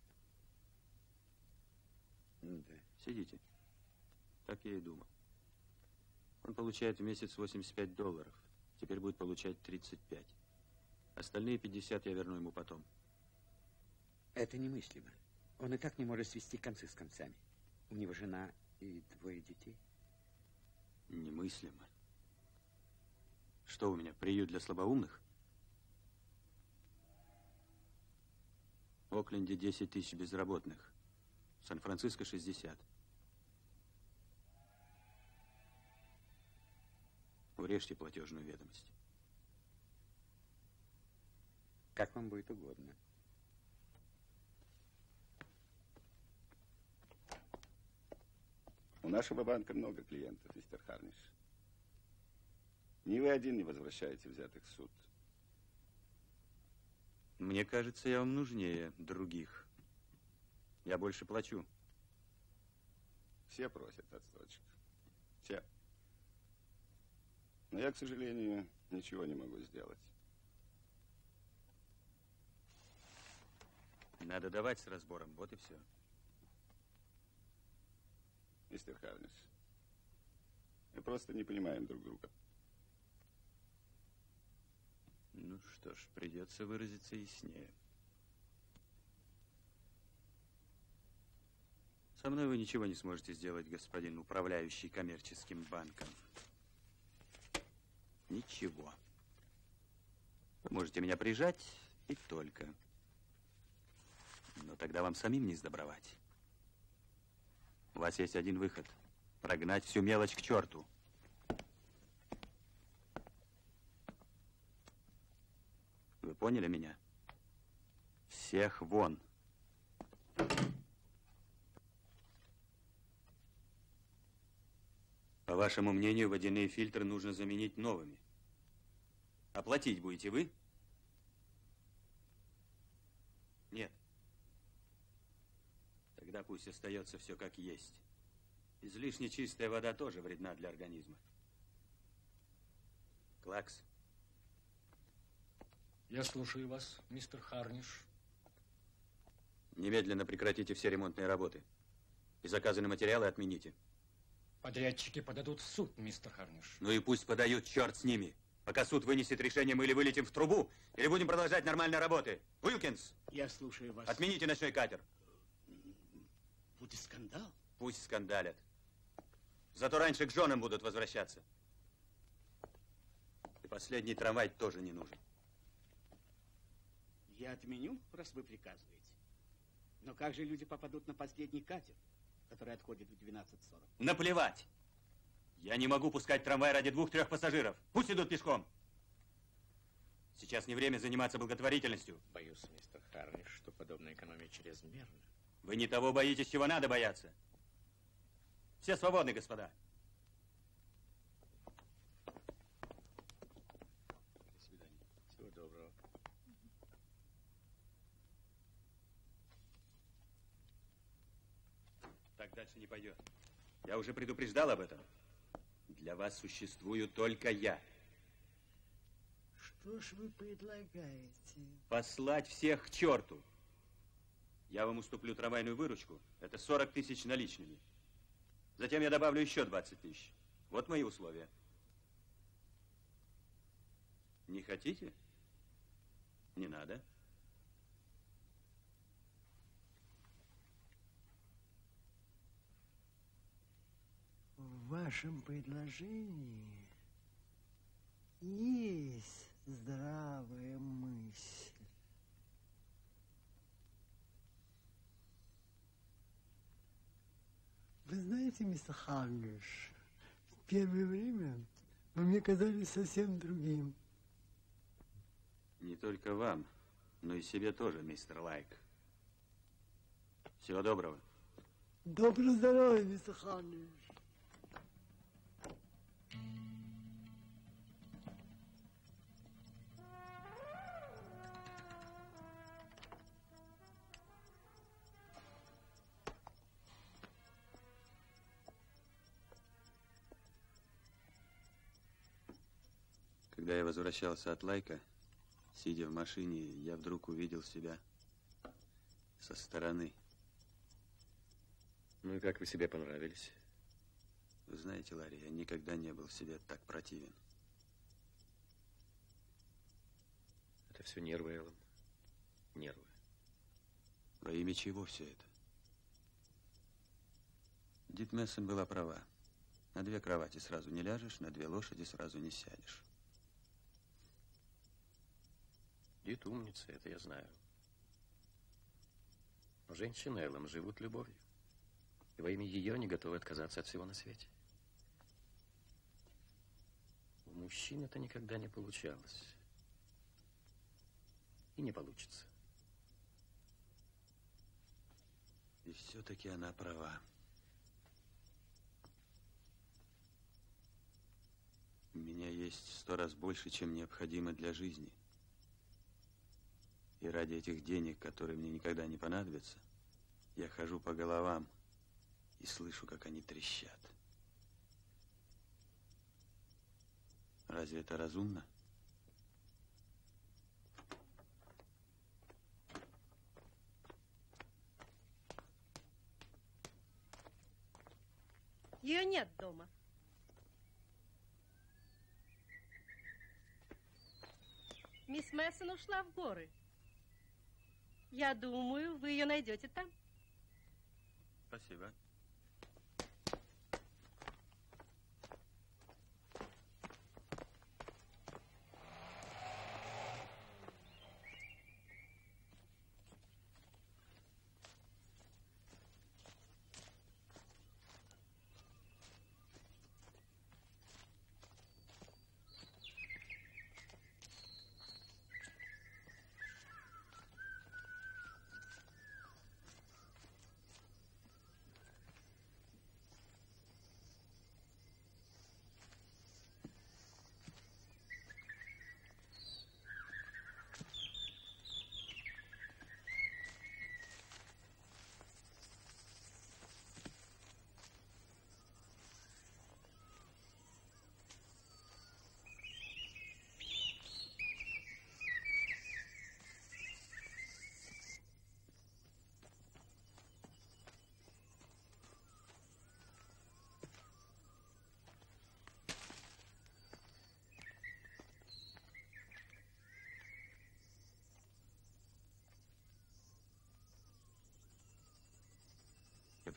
Да. Сидите. Так я и думал. Он получает в месяц восемьдесят пять долларов. Теперь будет получать тридцать пять. Остальные пятьдесят я верну ему потом. Это немыслимо. Он и так не может свести концы с концами. У него жена и двое детей. Немыслимо. Что у меня, приют для слабоумных? В Окленде десять тысяч безработных. В Сан-Франциско шестьдесят. Урежьте платежную ведомость. Как вам будет угодно. У нашего банка много клиентов, мистер Харниш. Ни вы один не возвращаете взятых в суд. Мне кажется, я вам нужнее других. Я больше плачу. Все просят отсрочек. Все. Но я, к сожалению, ничего не могу сделать. Надо давать с разбором, вот и все. Мистер Харниш, мы просто не понимаем друг друга. Ну что ж, придется выразиться яснее. Со мной вы ничего не сможете сделать, господин управляющий коммерческим банком. Ничего. Вы можете меня прижать и только. Но тогда вам самим не сдобровать. У вас есть один выход. Прогнать всю мелочь к черту. Вы поняли меня? Всех вон. По вашему мнению, водяные фильтры нужно заменить новыми. Оплатить будете вы? Нет. Тогда пусть остается все как есть. Излишне чистая вода тоже вредна для организма. Клакс. Я слушаю вас, мистер Харниш. Немедленно прекратите все ремонтные работы. И заказанные материалы отмените. Подрядчики подадут в суд, мистер Харниш. Ну и пусть подают, черт с ними. Пока суд вынесет решение, мы или вылетим в трубу, или будем продолжать нормальные работы. Уилкинс! Я слушаю вас. Отмените ночной катер. Будет скандал? Пусть скандалят. Зато раньше к женам будут возвращаться. И последний трамвай тоже не нужен. Я отменю, раз вы приказываете. Но как же люди попадут на последний катер, который отходит в двенадцать сорок? Наплевать! Я не могу пускать трамвай ради двух-трех пассажиров. Пусть идут пешком. Сейчас не время заниматься благотворительностью. Боюсь, мистер Харниш, что подобная экономия чрезмерна. Вы не того боитесь, чего надо бояться. Все свободны, господа. До свидания. Всего доброго. Так дальше не пойдет. Я уже предупреждал об этом. Для вас существую только я. Что ж вы предлагаете? Послать всех к черту. Я вам уступлю трамвайную выручку. Это сорок тысяч наличными. Затем я добавлю еще двадцать тысяч. Вот мои условия. Не хотите? Не надо. В вашем предложении есть здравая мысль. Вы знаете, мистер Харниш, в первое время вы мне казались совсем другим. Не только вам, но и себе тоже, мистер Лайк. Всего доброго. Доброго здоровья, мистер Харниш. Когда я возвращался от Лайка, сидя в машине, я вдруг увидел себя со стороны. Ну и как вы себе понравились? Вы знаете, Ларри, я никогда не был себе так противен. Это все нервы, Эллен. Нервы. Во имя чего все это? Дит Мессон была права. На две кровати сразу не ляжешь, на две лошади сразу не сядешь. Дит умница, это я знаю. Но женщины, Эллен, живут любовью. И во имя ее они готовы отказаться от всего на свете. У мужчин это никогда не получалось. И не получится. И все-таки она права. У меня есть в сто раз больше, чем необходимо для жизни. И ради этих денег, которые мне никогда не понадобятся, я хожу по головам и слышу, как они трещат. Разве это разумно? Ее нет дома. Мисс Мессон ушла в горы. Я думаю, вы ее найдете там. Спасибо.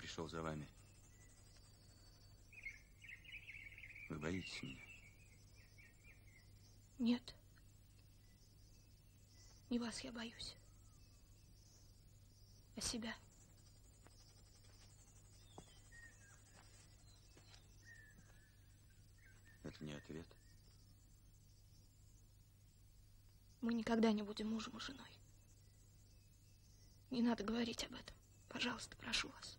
пришел за вами. Вы боитесь меня? Нет. Не вас я боюсь, а себя. Это не ответ. Мы никогда не будем мужем и женой. Не надо говорить об этом. Пожалуйста, прошу вас.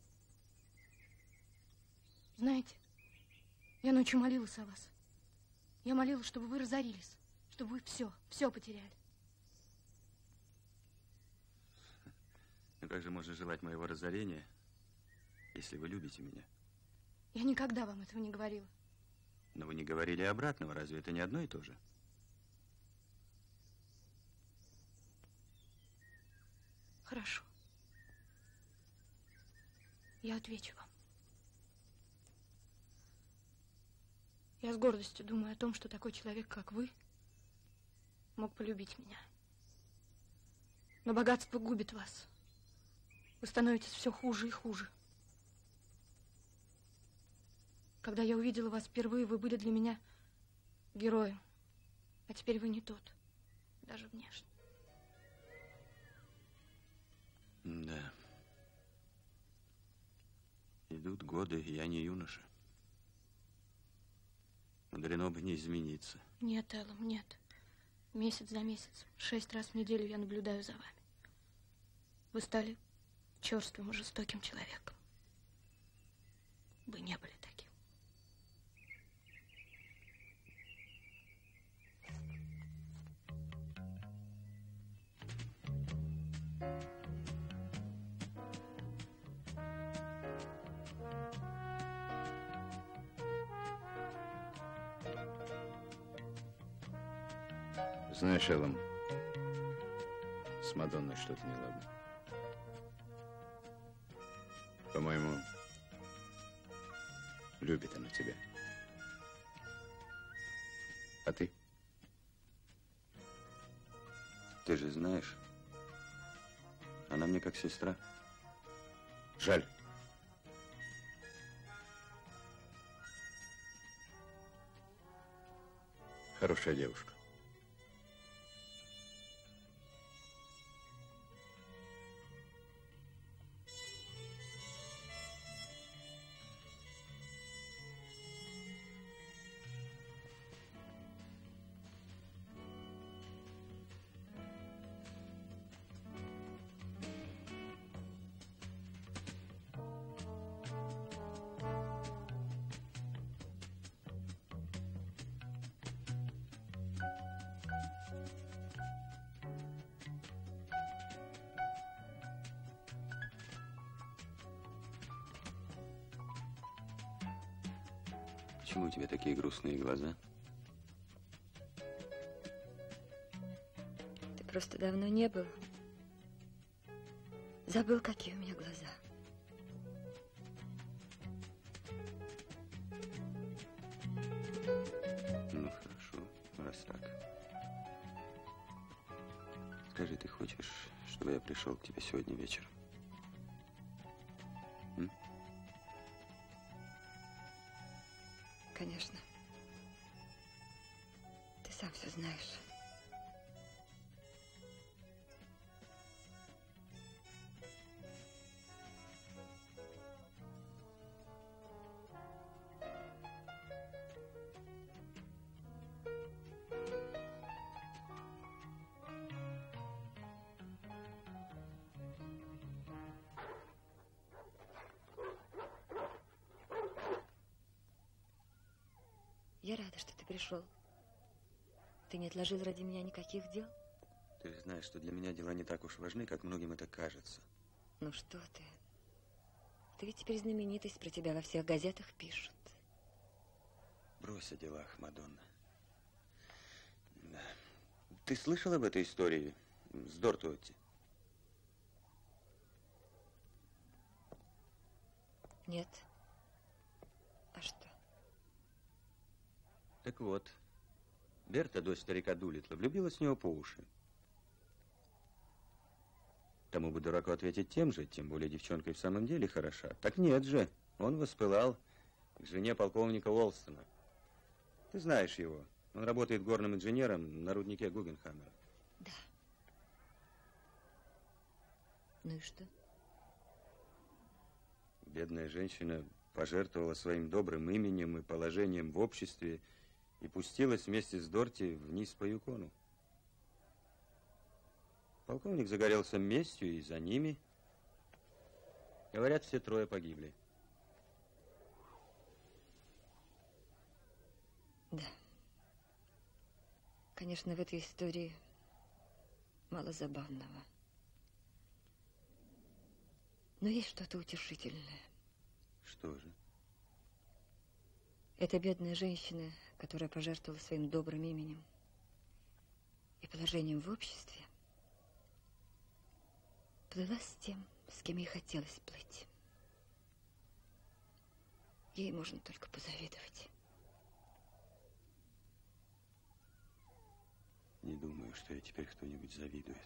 Знаете, я ночью молилась о вас. Я молилась, чтобы вы разорились, чтобы вы все, все потеряли. Но как же можно желать моего разорения, если вы любите меня? Я никогда вам этого не говорила. Но вы не говорили обратного, разве это не одно и то же? Хорошо. Я отвечу вам. Я с гордостью думаю о том, что такой человек, как вы, мог полюбить меня. Но богатство губит вас. Вы становитесь все хуже и хуже. Когда я увидела вас впервые, вы были для меня героем. А теперь вы не тот, даже внешне. Да. Идут годы, и я не юноша. Мудрено бы не измениться. Нет, Эллом, нет. Месяц за месяцем, шесть раз в неделю я наблюдаю за вами. Вы стали черствым и жестоким человеком. Вы не были таким. Знаешь, Эллом, с Мадонной что-то неладно. По-моему, любит она тебя. А ты? Ты же знаешь, она мне как сестра. Жаль. Хорошая девушка. Почему у тебя такие грустные глаза? Ты просто давно не был. Забыл, какие у меня глаза. Ну, хорошо, раз так. Скажи, ты хочешь, чтобы я пришел к тебе сегодня вечером? М? Конечно. Ты сам все знаешь. Я рада, что ты пришел. Ты не отложил ради меня никаких дел? Ты же знаешь, что для меня дела не так уж важны, как многим это кажется. Ну что ты? Ты ведь теперь знаменитость, про тебя во всех газетах пишут. Брось о делах, Мадонна. Да. Ты слышал об этой истории с Дортуотти? Нет. А что? Так вот, Берта, дочь старика Дулитла, влюбилась в него по уши. тому бы дураку ответить тем же, тем более девчонка и в самом деле хороша. Так нет же, он воспылал к жене полковника Уолстона. Ты знаешь его. Он работает горным инженером на руднике Гугенхаммера. Да. Ну и что? Бедная женщина пожертвовала своим добрым именем и положением в обществе и пустилась вместе с Дорти вниз по Юкону. Полковник загорелся местью, и за ними, говорят, все трое погибли. Да. Конечно, в этой истории мало забавного. Но есть что-то утешительное. Что же? Эта бедная женщина, которая пожертвовала своим добрым именем и положением в обществе, плыла с тем, с кем ей хотелось плыть. Ей можно только позавидовать. Не думаю, что ей теперь кто-нибудь завидует.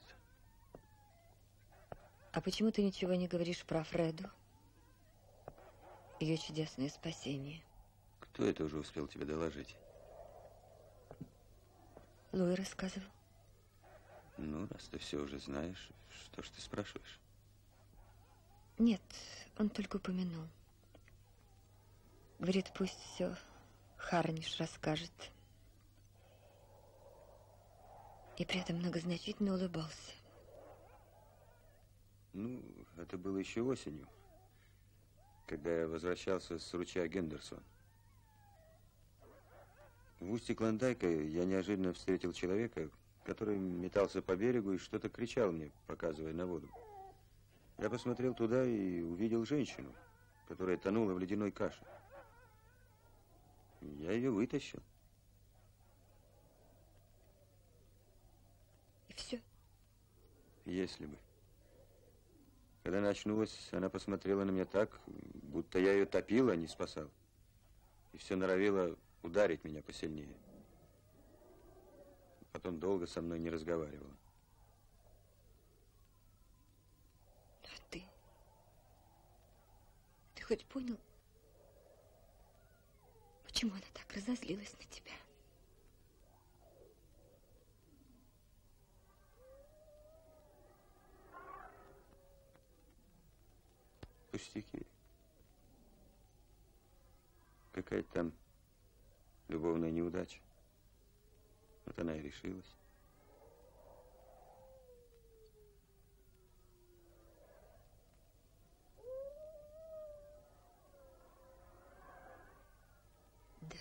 А почему ты ничего не говоришь про Фреду? Ее чудесное спасение. Кто это уже успел тебе доложить? Луи рассказывал. Ну, раз ты все уже знаешь, что ж ты спрашиваешь? Нет, он только упомянул. Говорит, пусть все Харниш расскажет. И при этом многозначительно улыбался. Ну, это было еще осенью, когда я возвращался с ручья Гендерсон. В устье Клондайка я неожиданно встретил человека, который метался по берегу и что-то кричал мне, показывая на воду. Я посмотрел туда и увидел женщину, которая тонула в ледяной каше. Я ее вытащил. И все? Если бы. Когда она очнулась, она посмотрела на меня так, будто я ее топил, а не спасал. И все норовила ударить меня посильнее. Потом долго со мной не разговаривала. А ты? Ты хоть понял, почему она так разозлилась на тебя? Пустяки. Какая-то там любовная неудача. Вот она и решилась. Да.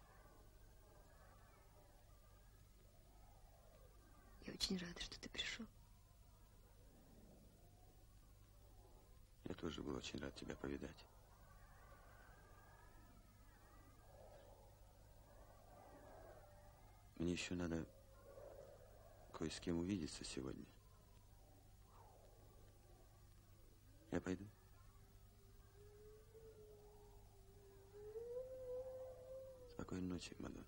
Я очень рада, что ты пришел. Я тоже был очень рад тебя повидать. Мне еще надо кое с кем увидеться сегодня. Я пойду. Спокойной ночи, Мадонна.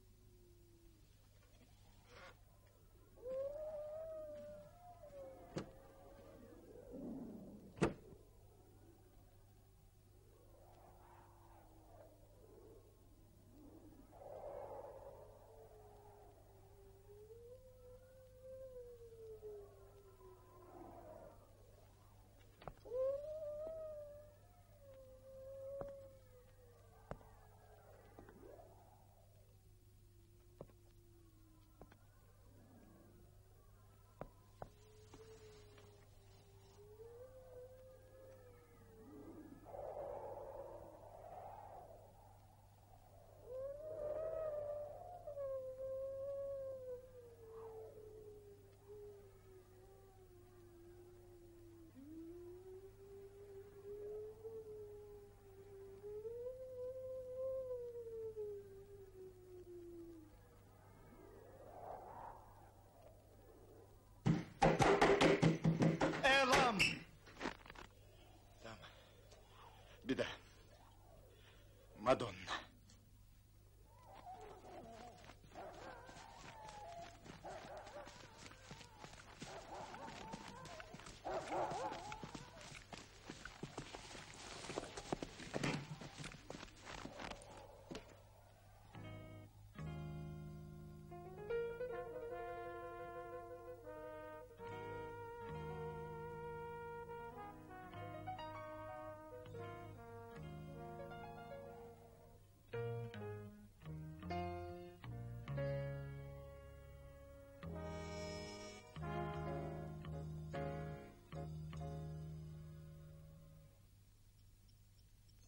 Беда. Мадонна.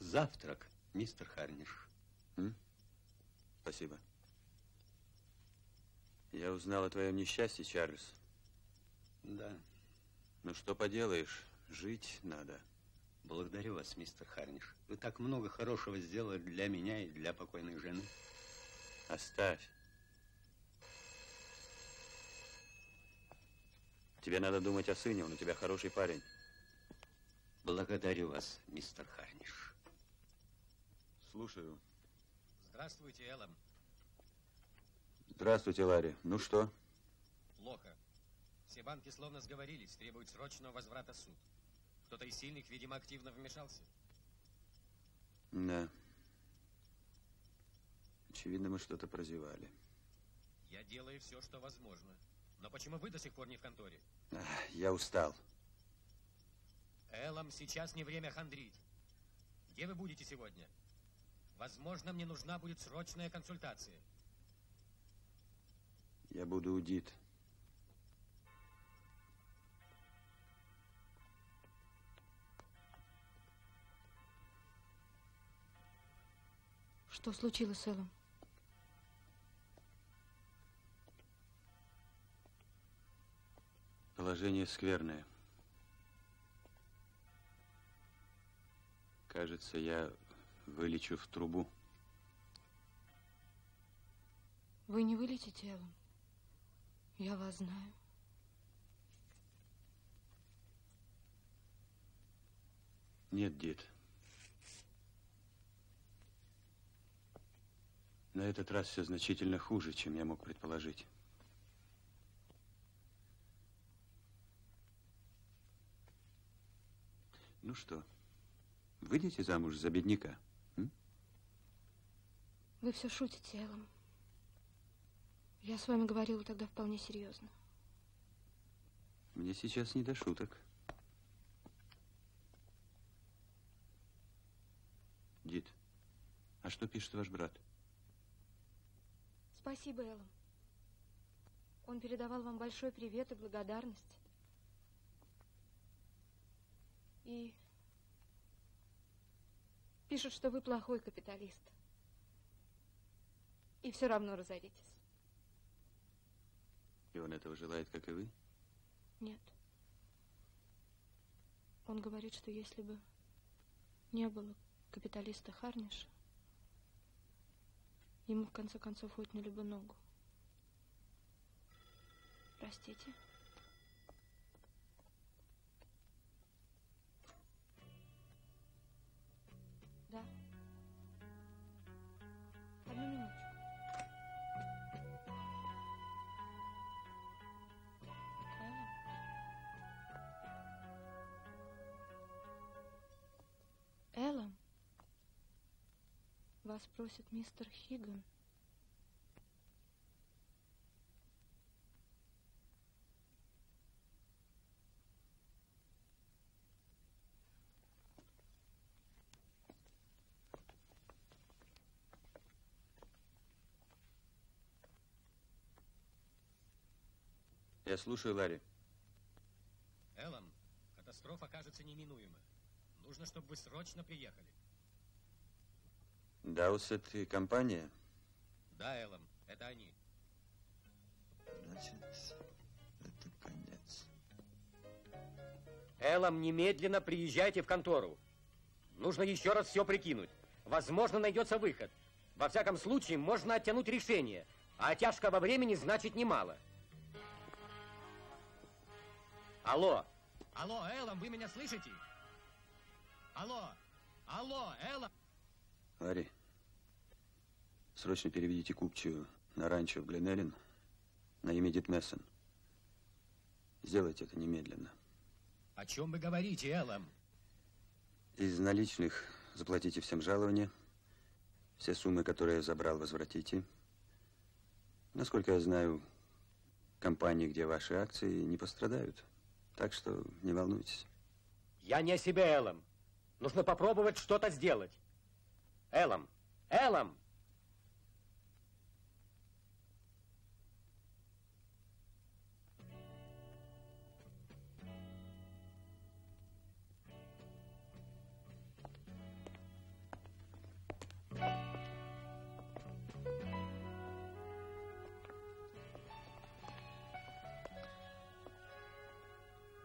Завтрак, мистер Харниш. М? Спасибо. Я узнал о твоем несчастье, Чарльз. Да. Ну что поделаешь, жить надо. Благодарю вас, мистер Харниш. Вы так много хорошего сделали для меня и для покойной жены. Оставь. Тебе надо думать о сыне, он у тебя хороший парень. Благодарю вас, мистер Харниш. Слушаю. Здравствуйте, Эллом. Здравствуйте, Ларри. Ну что? Плохо. Все банки словно сговорились, требуют срочного возврата в суд. Кто-то из сильных, видимо, активно вмешался. Да. Очевидно, мы что-то прозевали. Я делаю все, что возможно. Но почему вы до сих пор не в конторе? Ах, я устал. Эллом, сейчас не время хандрить. Где вы будете сегодня? Возможно, мне нужна будет срочная консультация. Я буду у Дит. Что случилось с Эллом? Положение скверное. Кажется, я вылечу в трубу. Вы не вылетите, Эллом. Я вас знаю. Нет, Дит. На этот раз все значительно хуже, чем я мог предположить. Ну что, выйдете замуж за бедняка? М? Вы все шутите, Эллом. Я с вами говорила тогда вполне серьезно. Мне сейчас не до шуток. Дит, а что пишет ваш брат? Спасибо, Эллом. Он передавал вам большой привет и благодарность. И пишет, что вы плохой капиталист. И все равно разоритесь. И он этого желает, как и вы? Нет. Он говорит, что если бы не было капиталиста Харниша, ему в конце концов отняли бы ногу. Простите? Да. Одну минуту. Эллом? Вас просит мистер Хиган. Я слушаю, Ларри. Эллом, катастрофа кажется неминуема. Нужно, чтобы вы срочно приехали. Даусет и компания? Да, Эллом, это они. Значит, это конец. Эллом, немедленно приезжайте в контору. Нужно еще раз все прикинуть. Возможно, найдется выход. Во всяком случае, можно оттянуть решение. А тяжкого времени значит немало. Алло. Алло, Эллом, вы меня слышите? Алло, алло, Эллом. Ларри, срочно переведите купчую на ранчо в Гленеллен на имя Дит Мессон. Сделайте это немедленно. О чем вы говорите, Эллом? Из наличных заплатите всем жалования. Все суммы, которые я забрал, возвратите. Насколько я знаю, компании, где ваши акции, не пострадают. Так что не волнуйтесь. Я не о себе, Эллом. Нужно попробовать что-то сделать. Эллом! Эллом!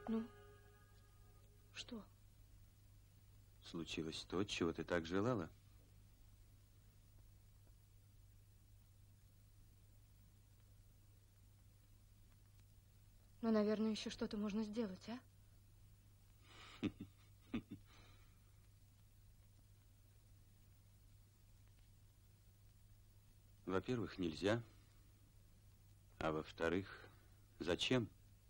Ну, что? Случилось то, чего ты так желала? Ну, наверное, еще что-то можно сделать, а? Во-первых, нельзя. А во-вторых, зачем?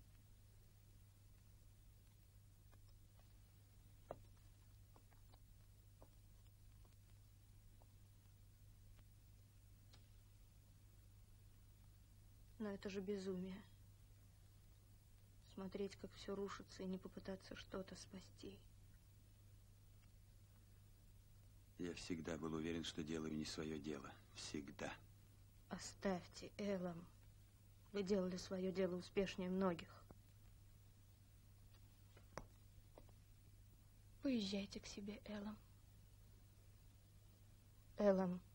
Но это же безумие. Смотреть, как все рушится, и не попытаться что-то спасти. Я всегда был уверен, что делаю не свое дело. Всегда. Оставьте, Эллам. Вы делали свое дело успешнее многих. Поезжайте к себе, Эллам. Эллам.